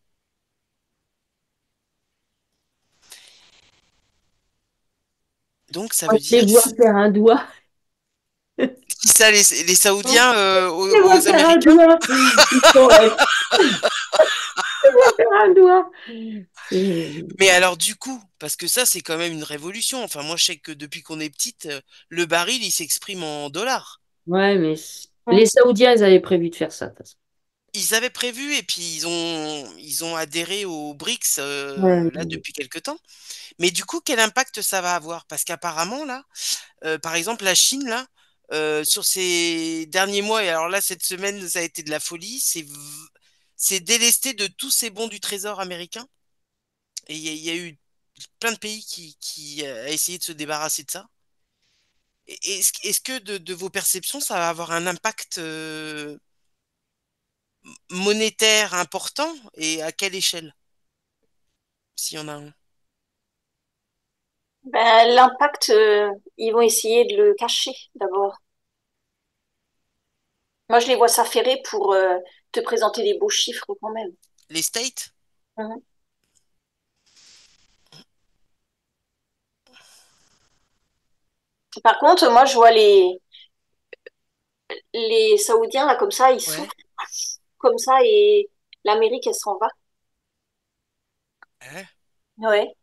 Donc ça Moi, veut je les dire vois faire un doigt. qui ça les, les Saoudiens euh, Je les aux, vois aux faire un Américains? doigt. Ils font, ouais. un doigt. C'est... Mais alors du coup, parce que ça c'est quand même une révolution. Enfin moi je sais que depuis qu'on est petite, euh, le baril il s'exprime en dollars. Ouais, mais c- les Hum. Saoudiens, ils avaient prévu de faire ça, de toute façon. Ils avaient prévu et puis ils ont ils ont adhéré aux BRICS Ouais, euh, là depuis quelque temps. Mais du coup quel impact ça va avoir? Parce qu'apparemment là, euh, par exemple la Chine là, euh, sur ces derniers mois et alors là cette semaine ça a été de la folie, c'est v- c'est délesté de tous ces bons du Trésor américain et il y, a il y a eu plein de pays qui qui a essayé de se débarrasser de ça. Et- Est-ce, est-ce que de, de vos perceptions, ça va avoir un impact euh, monétaire important et à quelle échelle, s'il y en a un? Ben, l'impact, euh, ils vont essayer de le cacher d'abord. Moi, je les vois s'affairer pour euh, te présenter des beaux chiffres quand même. Les States? Mhm. Par contre, moi, je vois les, les Saoudiens, là, comme ça, ils Ouais. souffrent comme ça et l'Amérique, elle s'en va. Ouais. Ouais.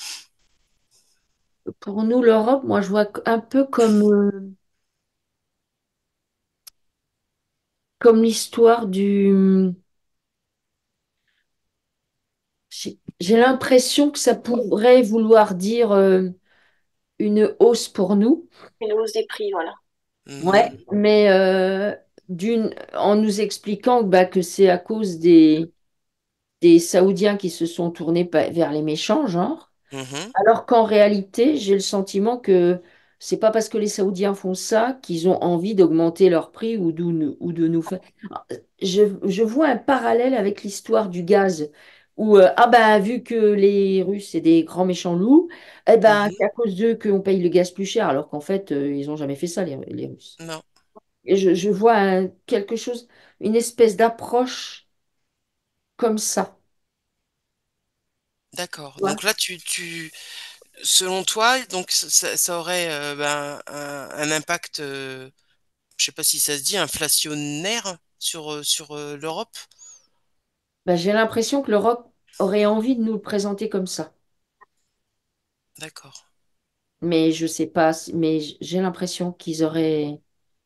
pour nous, l'Europe, moi, je vois un peu comme, euh, comme l'histoire du... J'ai j'ai l'impression que ça pourrait vouloir dire euh, une hausse pour nous. Une hausse des prix, voilà. Ouais, Mhm. mais euh, d'une, en nous expliquant bah, que c'est à cause des, des Saoudiens qui se sont tournés pa- vers les méchants, genre. Mhm. Alors qu'en réalité, j'ai le sentiment que c'est pas parce que les Saoudiens font ça qu'ils ont envie d'augmenter leur prix ou, d'ou- nous- ou de nous faire. Je, je vois un parallèle avec l'histoire du gaz, où euh, ah ben vu que les Russes c'est des grands méchants loups, eh ben c'est Mhm. à cause d'eux qu'on paye le gaz plus cher, alors qu'en fait euh, ils ont jamais fait ça les, les Russes. Non, Et je, je vois un- quelque chose, une espèce d'approche comme ça. d'accord. Tu vois. Donc là, tu, tu, selon toi, donc ça, ça aurait euh, ben, un, un impact, euh, je sais pas si ça se dit, inflationnaire sur, euh, sur euh, l'Europe? Ben, j'ai l'impression que l'Europe aurait envie de nous le présenter comme ça. D'accord. Mais je sais pas, si- mais j- j'ai l'impression qu'ils auraient,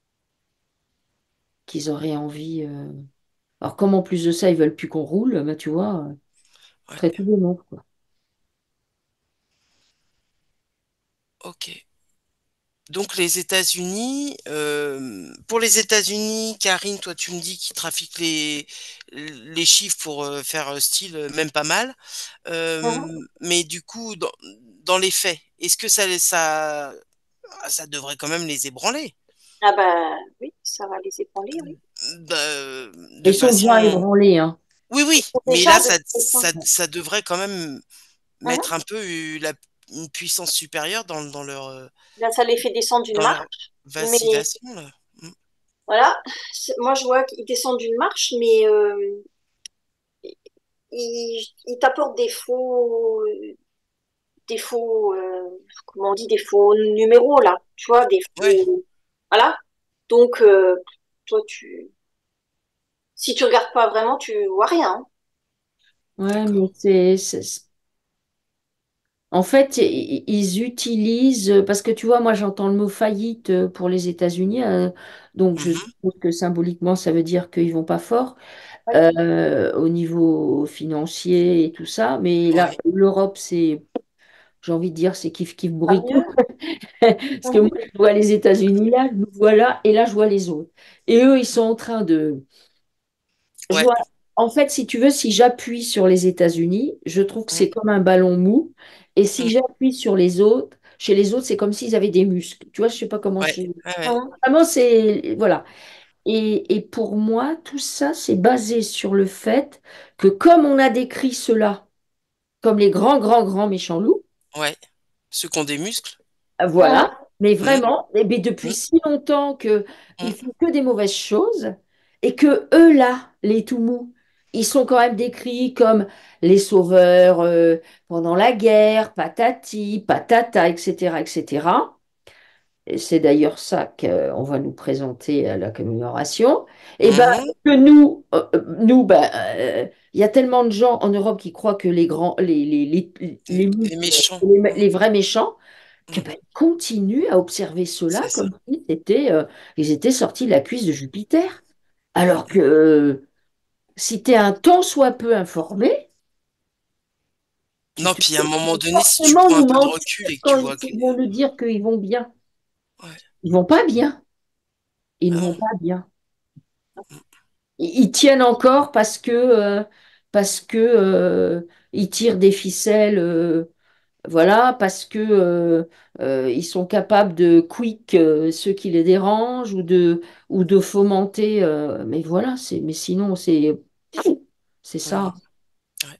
qu'ils auraient envie. euh, Alors, comme en plus de ça, ils veulent plus qu'on roule, ben, tu vois, euh, Ouais. très tout le monde, quoi. Ok. Donc les États-Unis, euh, pour les États-Unis, Karine, toi tu me dis qu'ils trafiquent les, les chiffres pour euh, faire euh, style euh, même pas mal. Euh, Mhm. mais du coup, dans, dans les faits, est-ce que ça, ça, ah, ça devrait quand même les ébranler? Ah ben oui, ça va les épauler, oui. Bah, euh, de Ils sont façon... déjà ébranlés, hein. Oui, Ils oui, sont mais déjà là, de ça, toute façon. ça, ça devrait quand même Mhm. mettre un peu euh, la, une puissance supérieure dans, dans leur, euh, Là, ça les fait descendre d'une dans leur marche, mais vacillation, là. Mm. voilà. C'est- Moi, je vois qu'ils descendent d'une marche, mais euh, ils, ils t'apportent des faux, des faux, euh, comment on dit, des faux numéros là, tu vois, des Ouais, faux, voilà. Donc, euh, toi, tu, si tu regardes pas vraiment, tu vois rien, hein. Ouais, d'accord. mais c'est, c'est- en fait, i- ils utilisent, parce que tu vois, moi j'entends le mot faillite euh, pour les États-Unis, euh, donc je Mhm. suppose que symboliquement ça veut dire qu'ils vont pas fort Ouais. euh, au niveau financier et tout ça, mais là, Ouais. l'Europe, c'est, j'ai envie de dire, c'est kiff kiff Pas burrito, mieux. parce que moi Mhm. je vois les États-Unis là, je nous vois là, et là je vois les autres. Et eux, ils sont en train de je Ouais. vois, en fait, si tu veux, si j'appuie sur les États-Unis, je trouve que Mm. c'est comme un ballon mou. Et si Mm. j'appuie sur les autres, chez les autres, c'est comme s'ils avaient des muscles. Tu vois, je sais pas comment Ouais. je... Ouais, ouais. Mhm. Vraiment, c'est... Voilà. Et, et pour moi, tout ça, c'est basé sur le fait que comme on a décrit cela comme les grands, grands, grands méchants loups, Ouais. Ceux qui ont des muscles. voilà, mais Mm. vraiment, eh bien, depuis Mm. si longtemps qu'ils Mm. font que des mauvaises choses et que eux là, les tout mous, ils sont quand même décrits comme les sauveurs euh, pendant la guerre, patati, patata, et cetera, et cetera. et c'est d'ailleurs ça qu'on va nous présenter à la commémoration, et ben Mhm. que nous, euh, euh, nous, ben, euh, il y a tellement de gens en Europe qui croient que les grands, les, les, les, les Les, mouches, les méchants. les, Mhm. les vrais méchants, que Mhm. ben, ils continuent à observer cela C'est ça. comme s'ils étaient, euh, ils étaient sortis de la cuisse de Jupiter. Alors que Mhm. euh, si tu es un tant soit peu informé, tu Non, te puis à un dis moment qu'ils vont donné, si tu forcément prends un nous peu de mentir recul et que tu quand vois que... ils vont nous dire qu'ils vont bien. Ouais. Ils vont pas bien. Ils ne Ah vont non. pas bien. Ils, ils tiennent encore parce que euh, parce que euh, ils tirent des ficelles, euh, voilà, parce que euh, euh, ils sont capables de quick euh, ceux qui les dérangent ou de ou de fomenter. Euh, mais voilà, c'est mais sinon c'est c'est ça. Mhm. Ouais.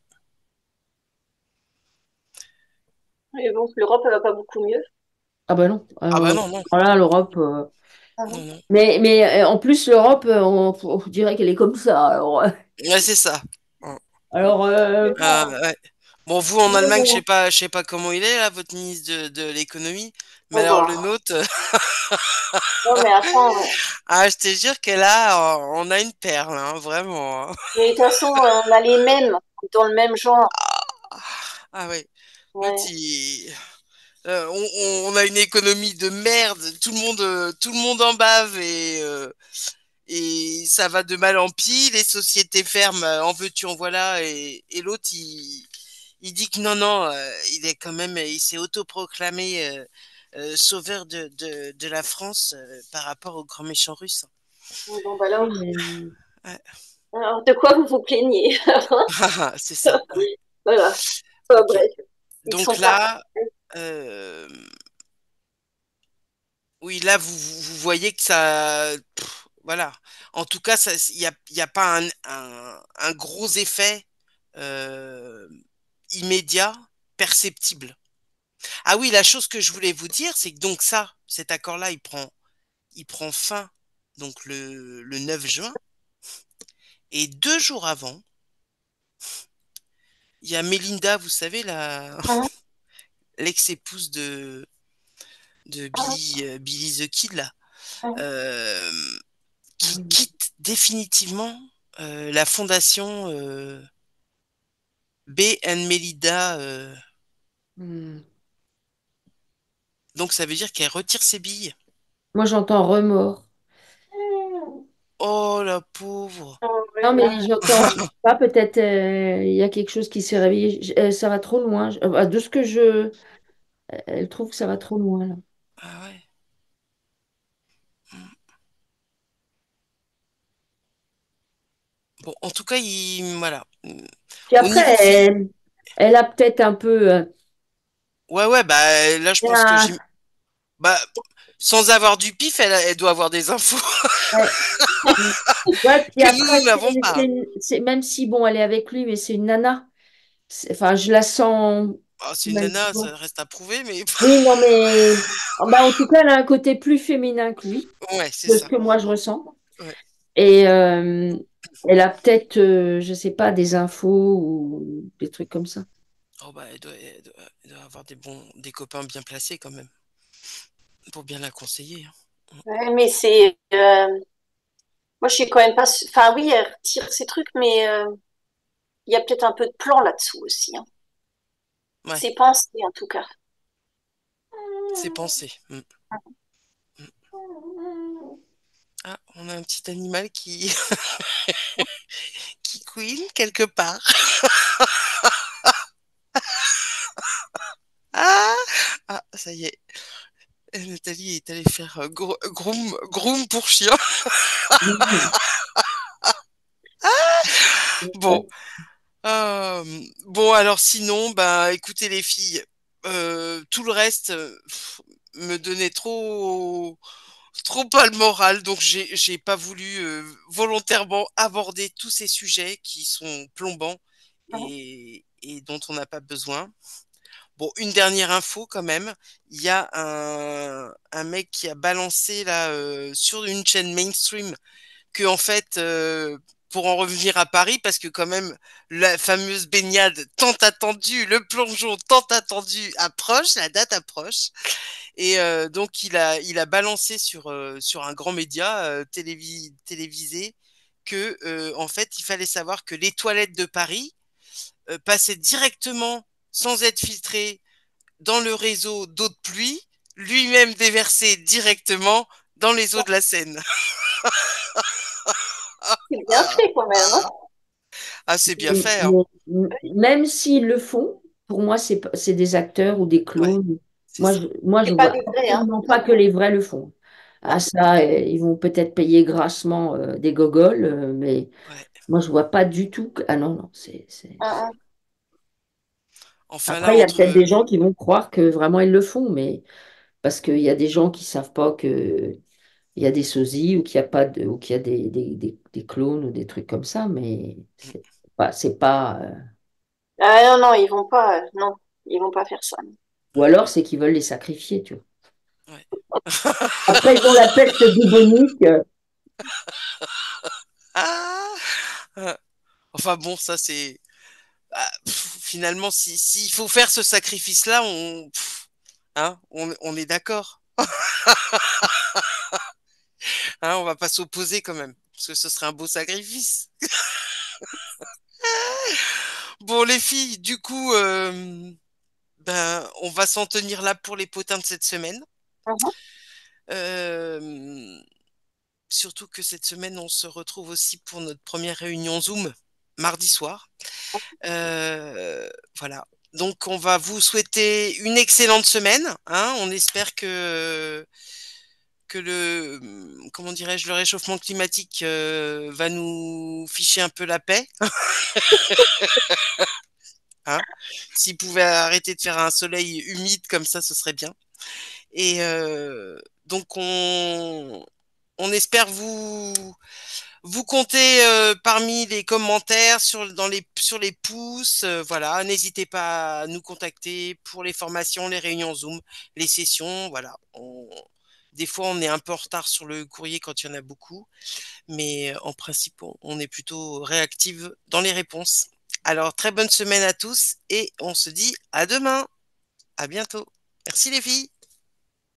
Mais bon, l'Europe, elle va pas beaucoup mieux. Ah ben non. Ah bah Euh, non, non. voilà, l'Europe. euh, Mhm. Non, non. Mais, mais euh, en plus, l'Europe, euh, on, on dirait qu'elle est comme ça. Alors, euh, Ouais, c'est ça. Ouais. alors euh, Mais Ah, bon, ouais. Bon, vous en mais Allemagne, je sais bon, pas, je sais pas comment il est là, votre ministre de, de l'économie, mais bon, alors le bah, nôtre, non, mais attends, ah, je te jure que là, euh, on a une perle, hein, vraiment, hein. mais de toute façon, on a les mêmes, dans le même genre. Ah ouais, l'autre, Ouais. il- euh, on, on- on a une économie de merde, tout le monde, euh, tout le monde en bave et euh, et ça va de mal en pis, les sociétés ferment, euh, en veux-tu, en voilà, et, et l'autre, il, il dit que non, non, euh, il est quand même, il s'est autoproclamé euh, euh, sauveur de, de, de la France euh, par rapport au grand méchant russe. Bon, bah oui, alors, mais Ouais. alors, de quoi vous vous plaignez? C'est ça. Ouais. Voilà. Enfin, Ok. bref, ils Donc sont partis. là, euh, oui, là, vous, vous vous voyez que ça, pff, voilà. En tout cas, ça, il y a, il y a pas un, un, un gros effet euh, immédiat, perceptible. Ah oui, la chose que je voulais vous dire, c'est que donc ça, cet accord-là, il prend, il prend fin donc le, le neuf juin. Et deux jours avant, il y a Melinda, vous savez, la, Mhm. l'ex-épouse de, de Billy, euh, Billy the Kid, là, Mhm. euh, ah qui oui. quitte définitivement euh, la fondation euh, B and Melinda. euh, Hmm. donc ça veut dire qu'elle retire ses billes. Moi, j'entends remords. Oh la pauvre. Oh, Non, ouais, mais là. j'entends pas, peut-être euh, il y a quelque chose qui s'est réveillé. Je- euh, ça va trop loin. Je- euh, de ce que je. Elle trouve que ça va trop loin, là. Ah ouais. Bon, en tout cas, il, voilà. Puis Au niveau après, fi- elle, elle a peut-être un peu. euh, Ouais, ouais, bah là, je pense que ah, j'y. Bah, sans avoir du pif, elle, elle doit avoir des infos ouais. Ouais, puis que après, nous, nous n'avons c'est, c'est pas. une- c'est- même si, bon, elle est avec lui, mais c'est une nana. C'est- Enfin, je la sens. Ah, c'est une Même si, nana, bon. ça reste à prouver, mais Oui, non, mais. Ah, bah, en tout cas, elle a un côté plus féminin que lui, ouais, c'est de ce ça. que moi je ressens. Ouais. Et euh, elle a peut-être, euh, je sais pas, des infos ou des trucs comme ça. Oh bah, elle doit, elle doit- elle doit avoir des bons, des copains bien placés quand même, pour bien la conseiller, hein. Ouais, mais c'est. euh, moi, je suis quand même pas. su- Enfin, oui, elle retire ses trucs, mais euh, il y a peut-être un peu de plan là-dessous aussi, hein. Ouais, C'est pensé, en tout cas. c'est pensé. Mm, mm. Ah, on a un petit animal qui, qui couine quelque part. Ah, ah, ça y est. Et Nathalie est allée faire euh, gro- groom, groom pour chien. Mhm. Bon, euh, bon alors sinon, bah écoutez les filles, euh, tout le reste euh, pff, me donnait trop, trop pas le moral, donc j'ai, j'ai pas voulu euh, volontairement aborder tous ces sujets qui sont plombants et, et dont on n'a pas besoin. Bon, une dernière info quand même. Il y a un, un mec qui a balancé là euh, sur une chaîne mainstream que en fait euh, pour en revenir à Paris, parce que quand même, la fameuse baignade tant attendue, le plongeon tant attendu approche, la date approche. Et euh, donc, il a, il a balancé sur, euh, sur un grand média euh, télévi- télévisé que, euh, en fait, il fallait savoir que les toilettes de Paris euh, passaient directement, sans être filtrées, dans le réseau d'eau de pluie, lui-même déversé directement dans les eaux de la Seine. C'est bien fait quand même, hein. Ah, c'est bien Mais- fait, hein. mais- m- même s'ils le font, pour moi, c'est pas- c'est des acteurs ou des Ouais, clones. c'est Moi, ça. je, moi, je C'est pas vois du vrai, hein. absolument pas que les vrais le font. Non. Ah, ça, euh, ils vont peut-être payer grassement euh, des gogoles, euh, mais Ouais. moi, je vois pas du tout que... Ah non, non, c'est, c'est... Hein, hein. Enfin, là, Après, il y a entre... peut-être des gens qui vont croire que vraiment ils le font, mais parce qu'il y a des gens qui savent pas que il y a des sosies ou qu'il y a pas de, ou qu'il y a des, des, des, des clones ou des trucs comme ça, mais c'est pas, c'est pas, euh, Ah, non, non, ils vont pas, euh, non, ils vont pas faire ça. ou alors c'est qu'ils veulent les sacrifier, tu vois. Ouais. Après, ils ont la peste bubonique. euh, Ah. Ah. Enfin bon, ça c'est... Ah, pff, finalement, si, s'il faut faire ce sacrifice-là, on, pff, hein, on, on est d'accord. Hein, on va pas s'opposer quand même, parce que ce serait un beau sacrifice. Bon, les filles, du coup, euh, ben, on va s'en tenir là pour les potins de cette semaine. Mhm. Euh, Surtout que cette semaine, on se retrouve aussi pour notre première réunion Zoom mardi soir. Euh, voilà. Donc, on va vous souhaiter une excellente semaine, hein. On espère que, que le, comment dirais-je, le réchauffement climatique euh, va nous ficher un peu la paix, hein. S'il pouvait arrêter de faire un soleil humide comme ça, ce serait bien. Et euh, donc, on, on espère vous, vous compter euh, parmi les commentaires sur, dans les, sur les pouces. Euh, voilà, n'hésitez pas à nous contacter pour les formations, les réunions Zoom, les sessions. Voilà, on- des fois, on est un peu en retard sur le courrier quand il y en a beaucoup, mais euh, en principe, on, on est plutôt réactive dans les réponses. Alors, très bonne semaine à tous et on se dit à demain. À bientôt. Merci les filles.